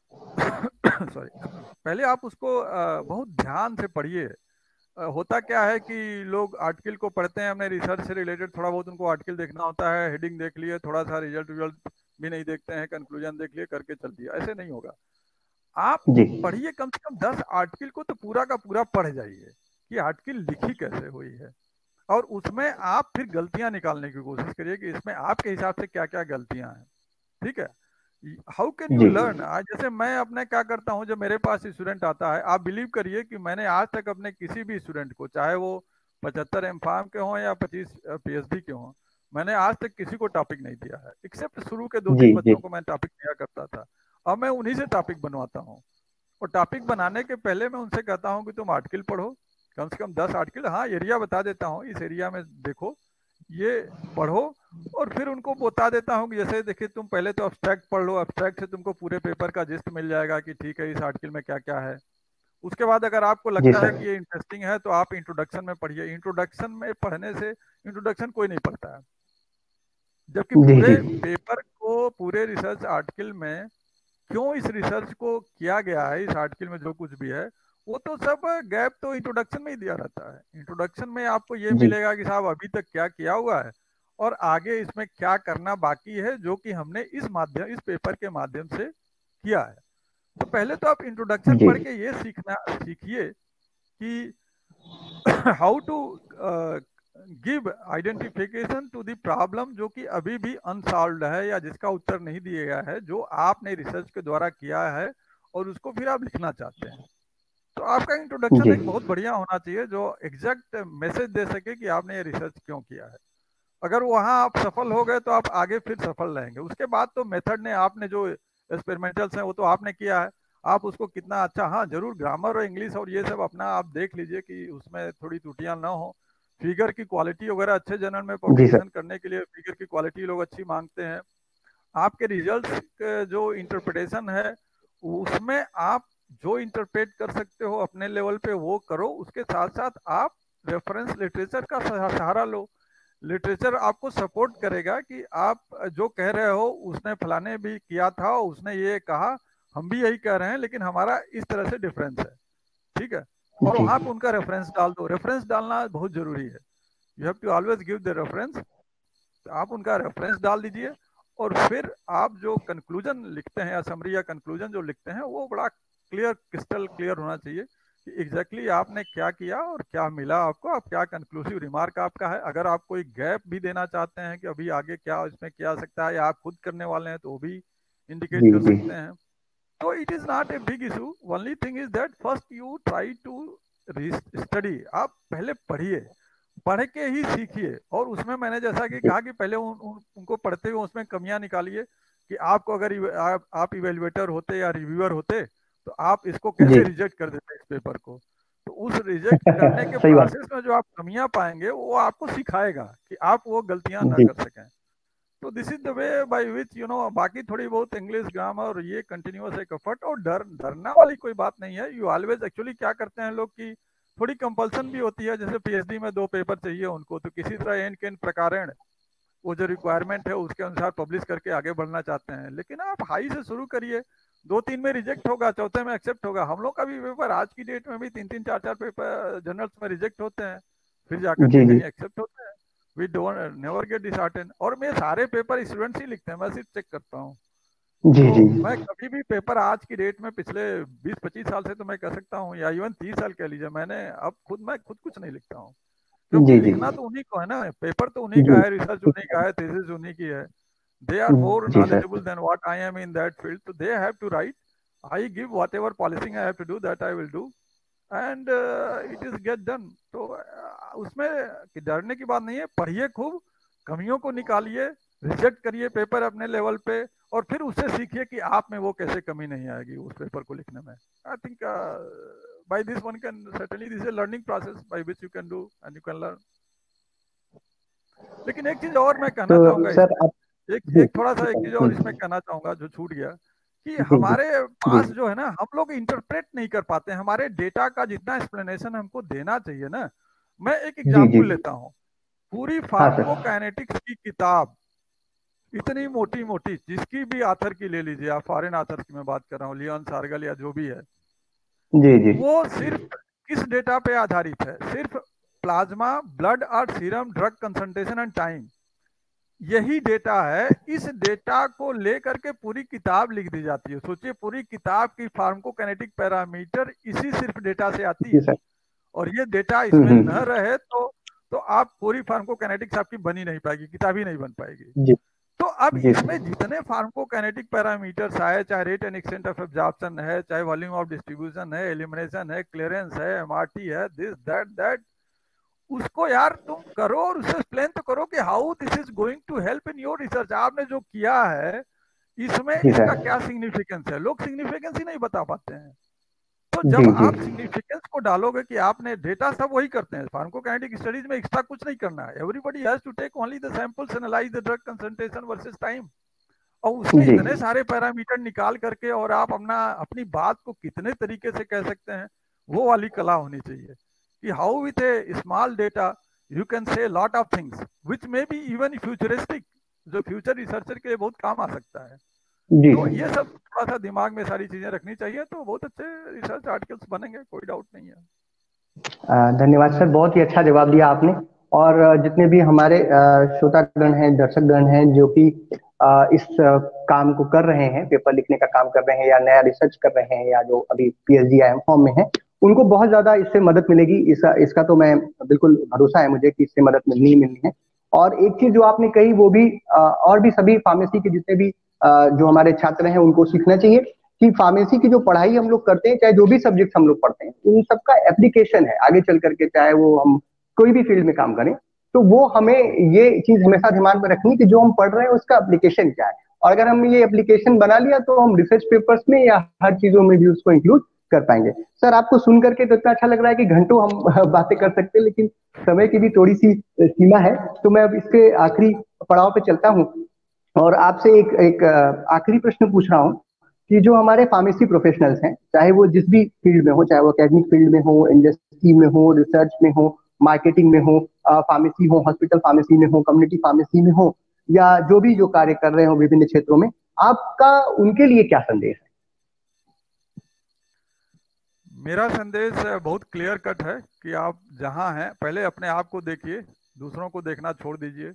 सॉरी, पहले आप उसको बहुत ध्यान से पढ़िए। होता क्या है कि लोग आर्टिकल को पढ़ते हैं, अपने रिसर्च से रिलेटेड थोड़ा बहुत उनको आर्टिकल देखना होता है, हेडिंग देख लिए, थोड़ा सा रिजल्ट विजल्ट भी नहीं देखते हैं, कंक्लूजन देख लिए, करके चल दिया। ऐसे नहीं होगा। आप जी पढ़िए, कम से कम 10 आर्टिकल को तो पूरा का पूरा पढ़ जाइए कि आर्टिकल लिखी कैसे हुई है, और उसमें आप फिर गलतियां निकालने की कोशिश करिए कि इसमें आपके हिसाब से क्या क्या गलतियां हैं। ठीक है, हाउ कैन यू जी लर्न। आज जैसे मैं अपने क्या करता हूँ, जब मेरे पास स्टूडेंट आता है, आप बिलीव करिए कि मैंने आज तक अपने किसी भी स्टूडेंट को, चाहे वो 75 एम फार्म के हों या 25 पीएचडी के हों, मैंने आज तक किसी को टॉपिक नहीं दिया है, एक्सेप्ट शुरू के दो जी तीन जी बच्चों को मैं टॉपिक दिया करता था। अब मैं उन्हीं से टॉपिक बनवाता हूँ, और टॉपिक बनाने के पहले मैं उनसे कहता हूँ कि तुम आर्टिकल पढ़ो, कम से कम 10 आर्टिकल, हाँ एरिया बता देता हूँ, इस एरिया में देखो, ये पढ़ो। और फिर उनको बता देता हूँ कि जैसे देखिए, तुम पहले तो अब्स्ट्रैक्ट पढ़ लो, अब्स्ट्रैक्ट से तुमको पूरे पेपर का जिस्ट मिल जाएगा कि ठीक है इस आर्टिकल में क्या क्या है। उसके बाद अगर आपको जी लगता है सर। कि ये इंटरेस्टिंग है तो आप इंट्रोडक्शन में पढ़िए। इंट्रोडक्शन में पढ़ने से, इंट्रोडक्शन कोई नहीं पढ़ता है, जबकि जी पूरे जी पेपर को, पूरे रिसर्च आर्टिकल में क्यों इस रिसर्च को किया गया है, इस आर्टिकल में जो कुछ भी है, वो तो सब गैप तो इंट्रोडक्शन में ही दिया रहता है। इंट्रोडक्शन में आपको ये जी मिलेगा कि साहब अभी तक क्या किया हुआ है और आगे इसमें क्या करना बाकी है, जो कि हमने इस पेपर के माध्यम से किया है। तो पहले तो आप इंट्रोडक्शन जी पढ़ के ये सीखिए कि how to give identification to the problem जो कि अभी भी अनसॉल्व्ड है या जिसका उत्तर नहीं दिया गया है, जो आपने रिसर्च के द्वारा किया है और उसको फिर आप लिखना चाहते हैं। तो आपका इंट्रोडक्शन जी एक बहुत बढ़िया होना चाहिए जो एग्जैक्ट मैसेज दे सके कि आपने ये रिसर्च क्यों किया है। अगर वहां आप सफल हो गए तो आप आगे फिर सफल रहेंगे। उसके बाद तो मेथड ने, आपने जो एक्सपेरिमेंटल्स हैं वो तो आपने किया है, आप उसको कितना अच्छा, हाँ जरूर ग्रामर और इंग्लिश और ये सब अपना आप देख लीजिए कि उसमें थोड़ी त्रुटियां ना हो। फिगर की क्वालिटी वगैरह, अच्छे जर्नल में जी सर। पब्लिकेशन करने के लिए फिगर की क्वालिटी लोग अच्छी मांगते हैं। आपके रिजल्ट्स जो इंटरप्रिटेशन है उसमें आप जो इंटरप्रेट कर सकते हो अपने लेवल पे वो करो, उसके साथ साथ आप रेफरेंस लिटरेचर का सहारा लो। लिटरेचर आपको सपोर्ट करेगा कि आप जो कह रहे हो उसने फलाने भी किया था, उसने ये कहा, हम भी यही कह रहे हैं, लेकिन हमारा इस तरह से डिफरेंस है, ठीक है। और जी वहां पे उनका रेफरेंस डाल दो। रेफरेंस डालना बहुत जरूरी है। You have to always give the reference. आप उनका रेफरेंस डाल दीजिए, और फिर आप जो कंक्लूजन लिखते हैं या समरी या कंक्लूजन जो लिखते हैं वो बड़ा क्लियर, क्रिस्टल क्लियर होना चाहिए कि एग्जैक्टली आपने क्या किया और क्या मिला आपको, आप क्या कंक्लूसिव रिमार्क आपका है। अगर आप कोई गैप भी देना चाहते हैं कि अभी आगे क्या इसमें किया जा सकता है, या आप खुद करने वाले हैं तो वो भी इंडिकेट जी कर जी सकते हैं। तो it is not a big issue. Only thing is that first you try to study. आप पहले पढ़िए, पढ़ के ही सीखिए। और उसमें मैंने जैसा कि कहा कि पहले उनको पढ़ते हुए उसमें कमियां निकालिए कि आपको अगर आप इवेल्युएटर होते या रिव्यूअर होते तो आप इसको जी। कैसे रिजेक्ट कर देते इस पेपर को। तो उस रिजेक्ट करने के सही बात। प्रोसेस में जो आप कमियां पाएंगे वो आपको सिखाएगा कि आप वो गलतियां ना जी कर सकें। तो this is the way by which बाकी थोड़ी बहुत इंग्लिश ग्रामर और ये कंटिन्यूअस एक एफर्ट। और डरना वाली कोई बात नहीं है। यू ऑलवेज एक्चुअली क्या करते हैं लोग कि थोड़ी कंपल्सन भी होती है, जैसे पीएचडी में 2 पेपर चाहिए उनको, तो किसी तरह एन केन प्रकारेण वो जो रिक्वायरमेंट है उसके अनुसार पब्लिश करके आगे बढ़ना चाहते हैं। लेकिन आप हाई से शुरू करिए, 2-3 में रिजेक्ट होगा, चौथे में एक्सेप्ट होगा। हम लोग का भी पेपर आज की डेट में भी 3-3 4-4 पेपर जर्नल्स में रिजेक्ट होते हैं, फिर जाकर के जी जी कहीं एक्सेप्ट होते हैं। We don't never get disheartened. और मैं सारे पेपर स्टूडेंट्स ही लिखते हैं, मैं सिर्फ चेक करता हूँ। जी तो जी मैं कभी भी पेपर आज की डेट में पिछले 20-25 साल से तो मैं कह सकता हूँ, या इवन 30 साल कह लीजिए, मैं खुद कुछ नहीं लिखता हूँ। क्योंकि जी जी लिखना तो उन्हीं को है ना, पेपर तो उन्हीं का जी है, रिसर्च उन्हीं का है, थीसिस उन्हीं की है। दे आर मोर जी sir. knowledgeable than what I am in that field, so they have to write. I give whatever polishing I have to do, that I will do, and it is get done. तो उसमें डरने की बात नहीं है। पढ़िए खूब, कमियों को निकालिए, रिजेक्ट करिए पेपर अपने लेवल पे, और फिर उससे सीखिए कि आप में वो कैसे कमी नहीं आएगी उस पेपर को लिखने में। I think by this one can certainly, this is a learning process by which you can do and you can learn. लेकिन एक चीज और मैं कहना चाहूंगा तो सर इसमें, आप। एक जी। एक थोड़ा सा एक चीज और इसमें कहना चाहूंगा जो छूट गया, कि जी जी हमारे जी पास जो है ना, हम लोग इंटरप्रेट नहीं कर पाते हैं हमारे डेटा का जितना एक्सप्लेनेशन हमको देना चाहिए ना। मैं एक जी जी। एग्जांपल लेता हूँ। पूरी हाँ सर। फार्माकोकाइनेटिक्स की किताब इतनी मोटी मोटी, जिसकी भी आथर की ले लीजिए आप, फॉरेन आथर की मैं बात कर रहा हूँ, लियोन सार्गल या जो भी है, जी जी वो सिर्फ किस डेटा पे आधारित है? सिर्फ प्लाज्मा, ब्लड और serum drug concentration and time, यही डेटा है। इस डेटा को लेकर के पूरी किताब लिख दी जाती है। सोचिए, पूरी किताब की फार्माकोकाइनेटिक पैरामीटर इसी सिर्फ डेटा से आती जी है। सर। और ये डेटा इसमें न हम्म। रहे तो आप पूरी फार्माकोकाइनेटिक्स आपकी बनी नहीं पाएगी, किताब ही नहीं बन पाएगी। जी तो अब जी इसमें जितने फार्माकोकाइनेटिक पैरामीटर्स आए, चाहे rate and extent of absorption है, चाहे वॉल्यूम ऑफ डिस्ट्रीब्यूशन है, एलिमिनेशन है, क्लियरेंस है, एमआरटी है, दिस दैट दैट, उसको यार तुम करो और उसे एक्सप्लेन तो करो कि how this is going to help in your research. आपने जो किया है इसमें जी इसका सर। क्या सिग्निफिकेंस है, लोग सिग्निफिकेंस ही नहीं बता पाते हैं। तो जी जब जी आप सिग्निफिकेंस को डालोगे कि आपने, डेटा सब वही करते हैं फार्माकोकाइनेटिक स्टडीज में, एक्स्ट्रा कुछ नहीं करना है। Everybody has to take only the samples, analyse the drug concentration versus time, और उसमें जी इतने सारे पैरामीटर निकाल करके और आप अपनी बात को कितने तरीके से कह सकते हैं, वो वाली कला होनी चाहिए कि how with a small data you can say lot of things which may be even futuristic, जो फ्यूचर रिसर्चर के लिए बहुत काम आ सकता है। जी तो सर। ये सब थोड़ा सा दिमाग में सारी चीजें रखनी चाहिए, तो बहुत अच्छे रिसर्च आर्टिकल्स बनेंगे, कोई डाउट नहीं है। धन्यवाद सर, बहुत ही अच्छा जवाब दिया आपने। और जितने भी हमारे श्रोतागण हैं, दर्शकगण हैं, जो कि इस काम को कर रहे हैं, पेपर लिखने का काम कर रहे हैं, या नया रिसर्च कर रहे हैं, या जो अभी पीएचडी आईएम फॉर्म में है, उनको बहुत ज्यादा इससे मदद मिलेगी। इसका तो मैं बिल्कुल भरोसा है मुझे कि इससे मदद मिलनी ही मिलनी है। और एक चीज जो आपने कही वो भी और भी सभी फार्मेसी के जितने भी जो हमारे छात्र हैं उनको सीखना चाहिए कि फार्मेसी की जो पढ़ाई हम लोग करते हैं, चाहे जो भी सब्जेक्ट हम लोग पढ़ते हैं, उन सबका एप्लीकेशन है आगे चल करके, चाहे वो हम कोई भी फील्ड में काम करें, तो वो हमें ये चीज हमेशा ध्यान में रखनी कि जो हम पढ़ रहे हैं उसका एप्लीकेशन क्या है। और अगर हम ये एप्लीकेशन बना लिया तो हम रिसर्च पेपर्स में या हर चीजों में भी उसको इंक्लूड कर पाएंगे। सर, आपको सुन करके तो इतना अच्छा लग रहा है कि घंटों हम बातें कर सकते हैं, लेकिन समय की भी थोड़ी सी सीमा है। तो मैं अब इसके आखिरी पड़ाव पे चलता हूँ और आपसे एक आखिरी प्रश्न पूछ रहा हूँ कि जो हमारे फार्मेसी प्रोफेशनल्स हैं, चाहे वो जिस भी फील्ड में हो, चाहे वो एकेडमिक फील्ड में हो, इंडस्ट्री में हो, रिसर्च में हो, मार्केटिंग में हो, फार्मेसी हो, हॉस्पिटल फार्मेसी में हो, कम्युनिटी फार्मेसी में हो, या जो भी जो कार्य कर रहे हो विभिन्न क्षेत्रों में, आपका उनके लिए क्या संदेश है? मेरा संदेश बहुत क्लियर कट है कि आप जहां हैं पहले अपने आप को देखिए, दूसरों को देखना छोड़ दीजिए।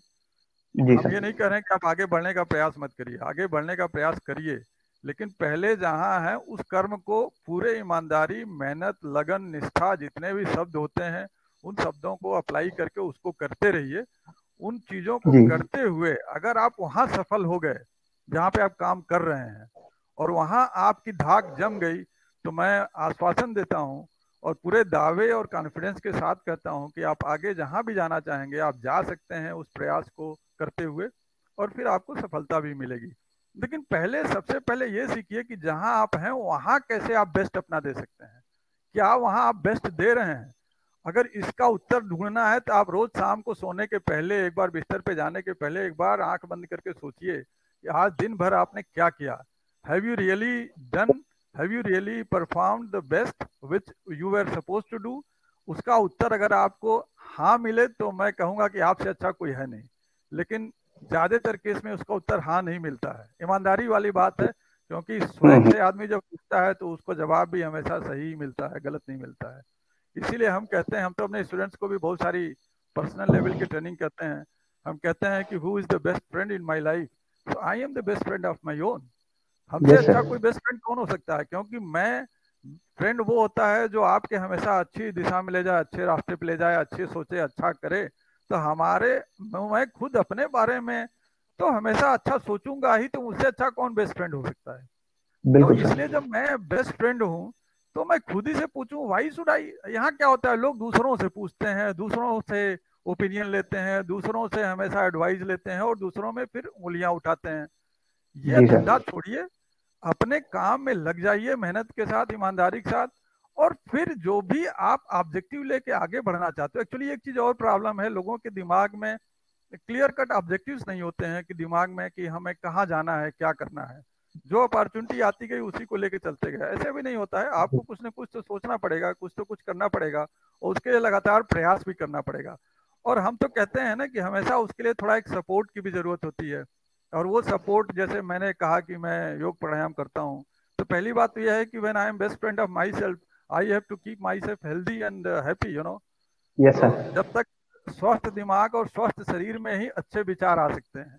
जी हम सर। ये नहीं कह रहे हैं कि आप आगे बढ़ने का प्रयास मत करिए, आगे बढ़ने का प्रयास करिए, लेकिन पहले जहां है उस कर्म को पूरे ईमानदारी, मेहनत, लगन, निष्ठा, जितने भी शब्द होते हैं उन शब्दों को अप्लाई करके उसको करते रहिए। उन चीजों को जी करते हुए अगर आप वहां सफल हो गए जहां पे आप काम कर रहे हैं और वहां आपकी धाक जम गई, तो मैं आश्वासन देता हूं और पूरे दावे और कॉन्फिडेंस के साथ कहता हूं कि आप आगे जहां भी जाना चाहेंगे आप जा सकते हैं उस प्रयास को करते हुए, और फिर आपको सफलता भी मिलेगी। लेकिन पहले, सबसे पहले ये सीखिए कि जहां आप हैं वहां कैसे आप बेस्ट अपना दे सकते हैं। क्या वहां आप बेस्ट दे रहे हैं? अगर इसका उत्तर ढूंढना है तो आप रोज शाम को सोने के पहले, एक बार बिस्तर पे जाने के पहले, एक बार आंख बंद करके सोचिए कि आज दिन भर आपने क्या किया। Have you really done, have you really perform the best which you were suppose to do? उसका उत्तर अगर आपको हाँ मिले तो मैं कहूंगा कि आपसे अच्छा कोई है नहीं, लेकिन ज्यादातर केस में उसका उत्तर हाँ नहीं मिलता है। ईमानदारी वाली बात है, क्योंकि स्वयं से आदमी जब पूछता है तो उसको जवाब भी हमेशा सही मिलता है, गलत नहीं मिलता है। इसीलिए हम कहते हैं, हम तो अपने स्टूडेंट्स को भी बहुत सारी पर्सनल लेवल की ट्रेनिंग करते हैं। हम कहते हैं कि who is the best friend in my life, so I am the best friend of my own. हमसे यस अच्छा सर। कोई बेस्ट फ्रेंड कौन हो सकता है? क्योंकि मैं, फ्रेंड वो होता है जो आपके हमेशा अच्छी दिशा में ले जाए, अच्छे रास्ते पे ले जाए, अच्छे सोचे, अच्छा करे। तो हमारे, मैं खुद अपने बारे में तो हमेशा अच्छा सोचूंगा ही, तो मुझसे अच्छा कौन बेस्ट फ्रेंड हो सकता है? तो बिल्कुल सर। इसलिए जब मैं बेस्ट फ्रेंड हूँ तो मैं खुद ही से पूछूं व्हाई शुड आई। यहाँ क्या होता है, लोग दूसरों से पूछते हैं, दूसरों से ओपिनियन लेते हैं, दूसरों से हमेशा एडवाइस लेते हैं और दूसरों में फिर उंगलियां उठाते हैं। ये जी धंधा सर। छोड़िए, अपने काम में लग जाइए मेहनत के साथ, ईमानदारी के साथ, और फिर जो भी आप ऑब्जेक्टिव लेके आगे बढ़ना चाहते हो। एक्चुअली एक चीज और प्रॉब्लम है, लोगों के दिमाग में क्लियर कट ऑब्जेक्टिव्स नहीं होते हैं कि दिमाग में कि हमें कहाँ जाना है, क्या करना है। जो अपॉर्चुनिटी आती गई उसी को लेके चलते गए। ऐसे भी नहीं होता है, आपको कुछ ना कुछ तो सोचना पड़ेगा, कुछ तो कुछ करना पड़ेगा और उसके लिए लगातार प्रयास भी करना पड़ेगा। और हम तो कहते हैं ना कि हमेशा उसके लिए थोड़ा एक सपोर्ट की भी जरूरत होती है। और वो सपोर्ट, जैसे मैंने कहा कि मैं योग प्राणायाम करता हूँ, तो पहली बात तो यह है कि when I am best friend of myself, I have to keep myself healthy and happy, you know. Yes तो सर। जब तक स्वस्थ दिमाग और स्वस्थ शरीर में ही अच्छे विचार आ सकते हैं,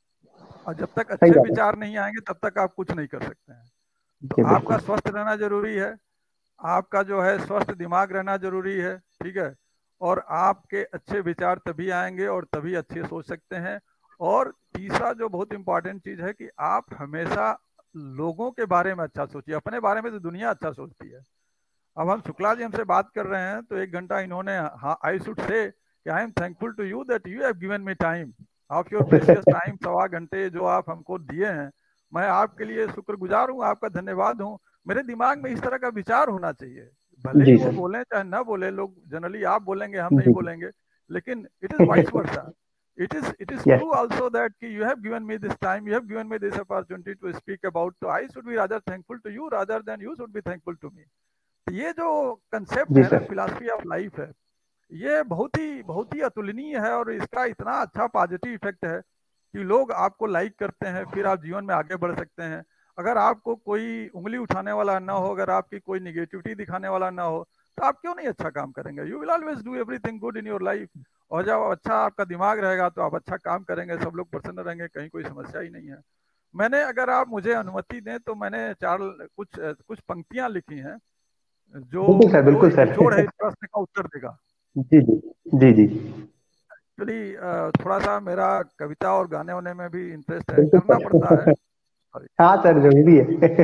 और जब तक सही अच्छे बात है। विचार नहीं आएंगे तब तक आप कुछ नहीं कर सकते हैं। तो जी आपका बिल्कुल। स्वस्थ रहना जरूरी है, आपका जो है स्वस्थ दिमाग रहना जरूरी है, ठीक है। और आपके अच्छे विचार तभी आएंगे और तभी अच्छे सोच सकते हैं। और तीसरा जो बहुत इंपॉर्टेंट चीज है कि आप हमेशा लोगों के बारे में अच्छा सोचिए, अपने बारे में तो दुनिया अच्छा सोचती है। अब हम शुक्ला जी हमसे बात कर रहे हैं तो 1 घंटा इन्होंने, हाँ, आई शुड से कि I am thankful to you that you have given me time of your precious time. 1.25 घंटे जो आप हमको दिए हैं, मैं आपके लिए शुक्रगुजार हूँ, आपका धन्यवाद हूँ। मेरे दिमाग में इस तरह का विचार होना चाहिए, भले ही जी वो सर। बोले चाहे ना बोले, लोग जनरली आप बोलेंगे हम नहीं जी। बोलेंगे, लेकिन it is vice versa. It is yes. true also that you have given me this time, you have given me this opportunity to speak about, so I should be rather thankful to you rather than you should be thankful to me। तो ये जो concept जी है ना, sir. Philosophy of life है, ये बहुत ही अतुलनीय है और इसका इतना अच्छा पॉजिटिव इफेक्ट है कि लोग आपको लाइक करते हैं, फिर आप जीवन में आगे बढ़ सकते हैं। अगर आपको कोई उंगली उठाने वाला ना हो, अगर आपकी कोई निगेटिविटी दिखाने वाला ना हो, तो आप क्यों नहीं अच्छा काम करेंगे? You will always do everything good in your life. और जब अच्छा आपका दिमाग रहेगा तो आप अच्छा काम करेंगे, सब लोग प्रसन्न रहेंगे, कहीं कोई समस्या ही नहीं है। मैंने, अगर आप मुझे अनुमति दें तो मैंने कुछ कुछ पंक्तियां लिखी हैं जो बिल्कुल सर, जो बिल्कुल एक सर। निचोड़ है इस प्रश्न का उत्तर देगा। जी जी। जी जी। एक्चुअली थोड़ा सा मेरा कविता और गाने वाने में भी इंटरेस्ट है, बिल्कुल करना पड़ता है। सर। सॉरी। हाँ सर, जरूरी है।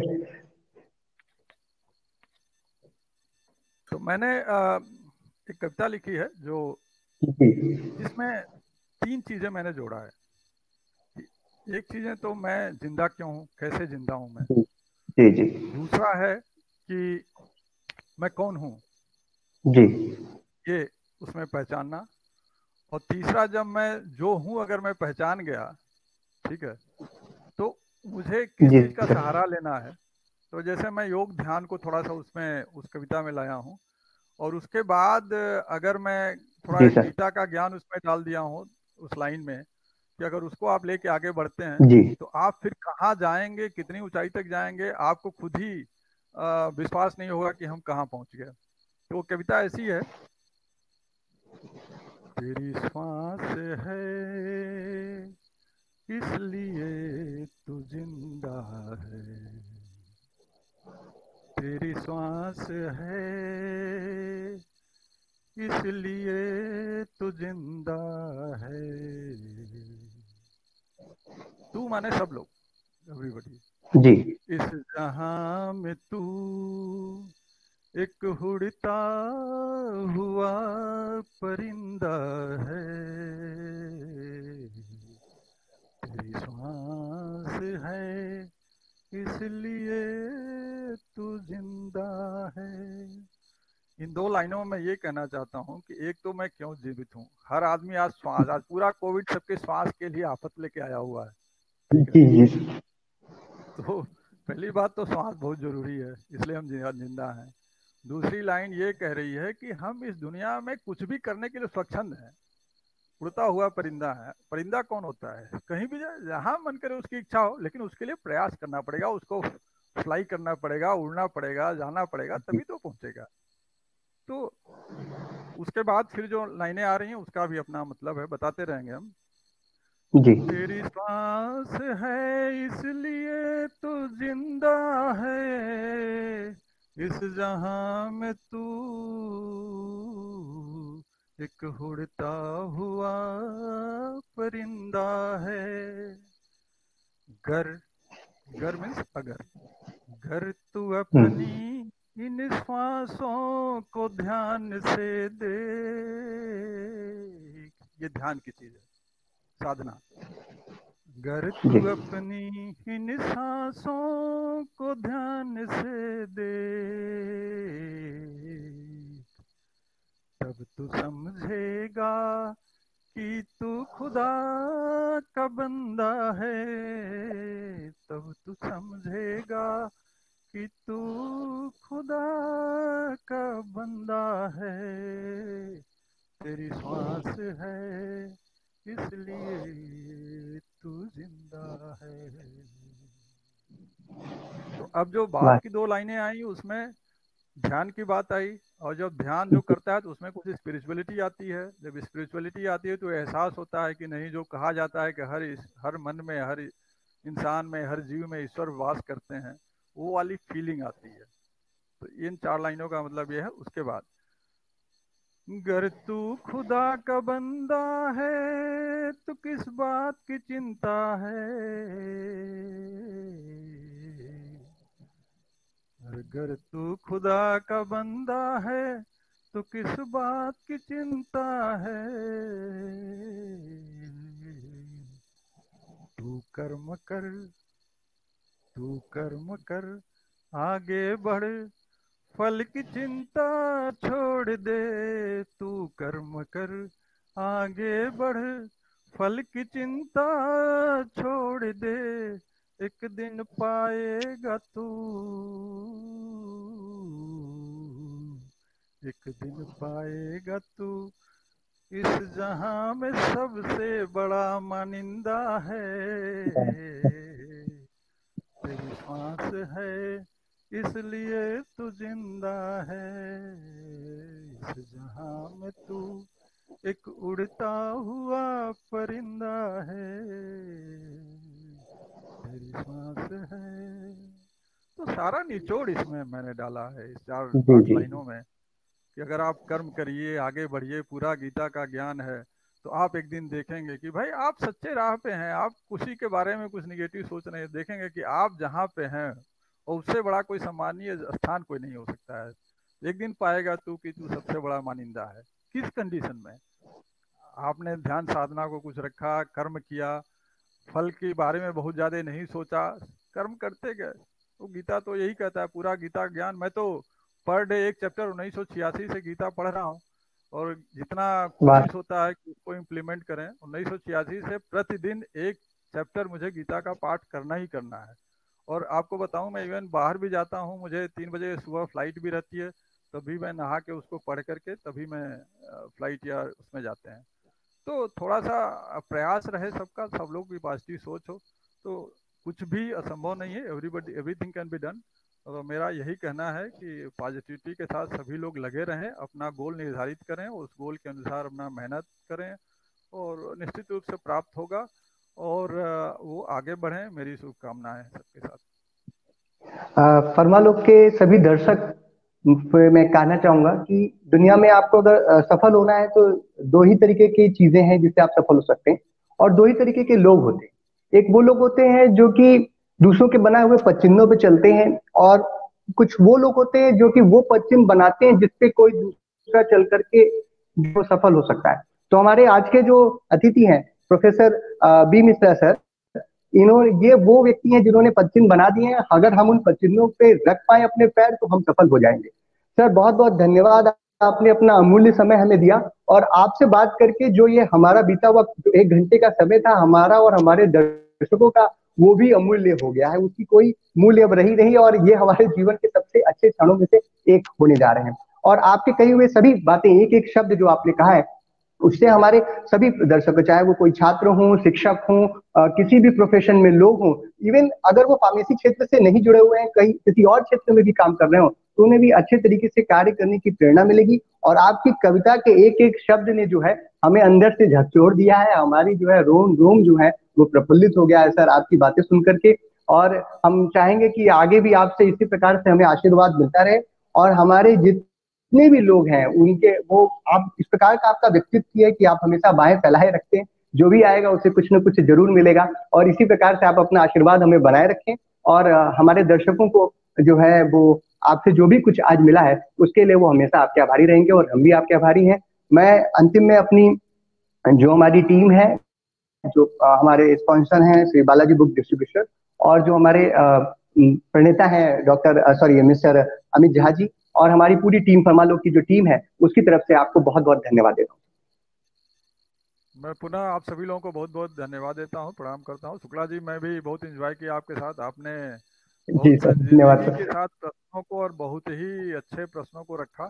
तो मैंने एक कविता लिखी है जो, जी जिसमें 3 चीजें मैंने जोड़ा है। एक चीजें तो मैं जिंदा क्यों हूँ, कैसे जिंदा हूँ मैं। जी। जी जी। दूसरा है कि मैं कौन हूँ, जी। ये उसमें पहचानना। और तीसरा, जब मैं जो हूँ अगर मैं पहचान गया, ठीक है, तो मुझे किस जी चीज का सर। सहारा लेना है। तो जैसे मैं योग ध्यान को थोड़ा सा उसमें, उस कविता में लाया हूँ। और उसके बाद अगर मैं थोड़ा जी एक सर। गीता का ज्ञान उसमें डाल दिया हूँ उस लाइन में, कि अगर उसको आप लेके आगे बढ़ते हैं जी तो आप फिर कहाँ जाएंगे, कितनी ऊंचाई तक जाएंगे, आपको खुद ही विश्वास नहीं होगा कि हम कहाँ पहुंच गए। तो वो कविता ऐसी है, तेरी श्वास है इसलिए तू जिंदा है, तेरी श्वास है इसलिए तू जिंदा है। तू माने सब लोग, एवरीबॉडी। जी इस जहां में तू एक उड़ता हुआ परिंदा है, तेरी सांस है इसलिए तू जिंदा है। इन दो लाइनों में ये कहना चाहता हूँ कि एक तो मैं क्यों जीवित हूँ। हर आदमी आज पूरा कोविड सबके श्वास के लिए आफत लेके आया हुआ है, ठीक है। जी जी तो पहली बात तो श्वास बहुत जरूरी है, इसलिए हम जिंदा हैं। दूसरी लाइन ये कह रही है कि हम इस दुनिया में कुछ भी करने के लिए स्वच्छंद हैं। उड़ता हुआ परिंदा है। परिंदा कौन होता है? कहीं भी जाए, जहां मन करे उसकी इच्छा हो, लेकिन उसके लिए प्रयास करना पड़ेगा, उसको फ्लाई करना पड़ेगा, उड़ना पड़ेगा, जाना पड़ेगा, तभी तो पहुंचेगा। तो उसके बाद फिर जो लाइनें आ रही हैं उसका भी अपना मतलब है, बताते रहेंगे हम। जी तेरी सांस है इसलिए तू जिंदा है, इस जहां में तू एक उड़ता हुआ परिंदा है। गर, गर मीन्स अगर, गर तू हम्म, अपनी इन श्वासों को ध्यान से दे, ये ध्यान की चीज है, साधना। गर तू जी अपनी इन सांसों को ध्यान से दे, तब तू समझेगा कि तू खुदा का बंदा है, तब तू समझेगा कि तू खुदा का बंदा है, तेरी श्वास है इसलिए तू जिंदा है। तो अब जो बाद वाह की दो लाइनें आई उसमें ध्यान की बात आई, और जब ध्यान जो करता है तो उसमें कुछ स्पिरिचुअलिटी आती है। जब स्पिरिचुअलिटी आती है तो एहसास होता है कि नहीं, जो कहा जाता है कि हर मन में, हर इंसान में, हर जीव में ईश्वर वास करते हैं, वो वाली फीलिंग आती है। तो इन चार लाइनों का मतलब ये है। उसके बाद, गर तू खुदा का बंदा है तो किस बात की चिंता है, अगर तू खुदा का बंदा है तो किस बात की चिंता है, तू कर्म कर, तू कर्म कर, आगे बढ़, फल की चिंता छोड़ दे, तू कर्म कर, आगे बढ़, फल की चिंता छोड़ दे, एक दिन पाएगा तू, एक दिन पाएगा तू, इस जहां में सबसे बड़ा मानिंदा है, तेरी सांस है इसलिए तू जिंदा है, इस जहां में तू एक उड़ता हुआ परिंदा है, तेरी सांस है। तो सारा निचोड़ इसमें मैंने डाला है, इस चार जी आठ जी लाइनों में, कि अगर आप कर्म करिए, आगे बढ़िए, पूरा गीता का ज्ञान है, तो आप एक दिन देखेंगे कि भाई आप सच्चे राह पे हैं। आप किसी के बारे में कुछ निगेटिव सोच रहे हैं, देखेंगे कि आप जहाँ पे हैं और उससे बड़ा कोई सम्मानीय स्थान कोई नहीं हो सकता है। एक दिन पाएगा तू कि तू सबसे बड़ा मानिंदा है। किस कंडीशन में? आपने ध्यान साधना को कुछ रखा, कर्म किया, फल के बारे में बहुत ज्यादा नहीं सोचा, कर्म करते गए। तो गीता तो यही कहता है, पूरा गीता ज्ञान। मैं तो पर डे एक चैप्टर 1986 से गीता पढ़ रहा हूँ, और जितना वाह कोशिश होता है कि उसको इम्प्लीमेंट करें। 1986 से प्रतिदिन एक चैप्टर मुझे गीता का पाठ करना ही करना है। और आपको बताऊं, मैं इवन बाहर भी जाता हूं, मुझे 3 बजे सुबह फ्लाइट भी रहती है, तभी मैं नहा के उसको पढ़ करके तभी मैं फ्लाइट या उसमें जाते हैं। तो थोड़ा सा प्रयास रहे सबका, सब लोग की पॉजिटिव सोच हो तो कुछ भी असंभव नहीं है, everybody everything can be done. तो मेरा यही कहना है कि पॉजिटिविटी के साथ सभी लोग लगे रहें, अपना गोल निर्धारित करें, उस गोल के अनुसार अपना मेहनत करें और निश्चित रूप से प्राप्त होगा। और वो आगे बढ़ें, मेरी शुभकामनाएं सबके साथ। फरमा लोग के सभी दर्शक पे मैं कहना चाहूंगा कि दुनिया में आपको अगर सफल होना है तो दो ही तरीके की चीजें हैं जिससे आप सफल हो सकते हैं, और दो ही तरीके के लोग होते हैं। एक वो लोग होते हैं जो कि दूसरों के बनाए हुए पच्चिन्नों पे चलते हैं, और कुछ वो लोग होते हैं जो कि वो पश्चिम बनाते हैं जिसपे कोई दूसरा चल करके जो सफल हो सकता है। तो हमारे आज के जो अतिथि हैं प्रोफेसर बी मिश्रा सर, इन्होंने ये वो व्यक्ति हैं जिन्होंने पश्चिम बना दिए हैं। अगर हम उन पश्चिमों पे रख पाए अपने पैर तो हम सफल हो जाएंगे। सर बहुत बहुत धन्यवाद, आपने अपना अमूल्य समय हमें दिया, और आपसे बात करके जो ये हमारा बीता हुआ जो 1 घंटे का समय था हमारा और हमारे दर्शकों का, वो भी अमूल्य हो गया है, उसकी कोई मूल्य अब रही नहीं, और ये हमारे जीवन के सबसे अच्छे क्षणों में से एक होने जा रहे हैं। और आपके कही हुए सभी बातें, एक एक शब्द जो आपने कहा है, उससे हमारे सभी दर्शक, चाहे वो कोई छात्र हो, शिक्षक हो, किसी भी प्रोफेशन में लोग हों, इवन अगर वो फार्मेसी क्षेत्र से नहीं जुड़े हुए हैं, कहीं किसी और क्षेत्र में भी काम कर रहे हो, तो उन्हें भी अच्छे तरीके से कार्य करने की प्रेरणा मिलेगी। और आपकी कविता के एक एक शब्द ने जो है हमें अंदर से झकझोर दिया है, हमारी जो है रोम रोम जो है वो प्रफुल्लित हो गया है सर आपकी बातें सुन करके। और हम चाहेंगे कि आगे भी आपसे इसी प्रकार से हमें आशीर्वाद मिलता रहे, और हमारे जितने भी लोग हैं उनके वो, आप इस प्रकार का आपका व्यक्तित्व है कि आप हमेशा बाहें फैलाए रखते हैं, जो भी आएगा उसे कुछ न कुछ जरूर मिलेगा। और इसी प्रकार से आप अपना आशीर्वाद हमें बनाए रखें, और हमारे दर्शकों को जो है वो आपसे जो भी कुछ आज मिला है उसके लिए वो हमेशा आपके आभारी रहेंगे, और हम भी आपके आभारी हैं। मैं अंतिम में अपनी जो हमारी टीम है, जो हमारे स्पॉन्सर हैं श्री बालाजी बुक डिस्ट्रीब्यूटर, और जो हमारे प्रणेता हैं doctor sorry mister Amit Jha ji, और हमारी पूरी टीम फरमालो की जो टीम है उसकी तरफ से आपको बहुत बहुत धन्यवाद देता हूँ। मैं पुनः आप सभी लोगों को बहुत बहुत धन्यवाद देता हूँ, प्रणाम करता हूँ। शुक्ला जी, मैं भी बहुत एंजॉय किया आपके साथ। आपने जी बहुत सर, धन्यवाद संजीदगी के सर। साथ प्रश्नों को और बहुत ही अच्छे प्रश्नों को रखा,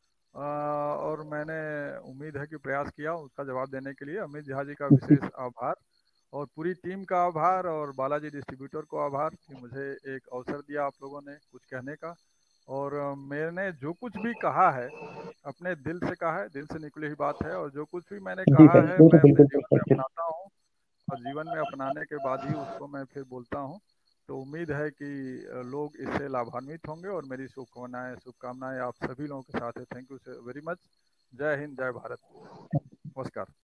और मैंने उम्मीद है कि प्रयास किया उसका जवाब देने के लिए। अमित झा जी का विशेष आभार, और पूरी टीम का आभार, और बालाजी डिस्ट्रीब्यूटर को आभार कि मुझे एक अवसर दिया आप लोगों ने कुछ कहने का। और मैंने जो कुछ भी कहा है अपने दिल से कहा है, दिल से निकली हुई बात है, और जो कुछ भी मैंने जी कहा सर, है वो तो मैं अपने बिल्कुल जीवन में सर। अपनाता हूँ, और जीवन में अपनाने के बाद ही उसको मैं फिर बोलता हूँ। तो उम्मीद है कि लोग इससे लाभान्वित होंगे, और मेरी शुभकामनाएं आप सभी लोगों के साथ है। Thank you very much. जय हिंद, जय भारत, नमस्कार।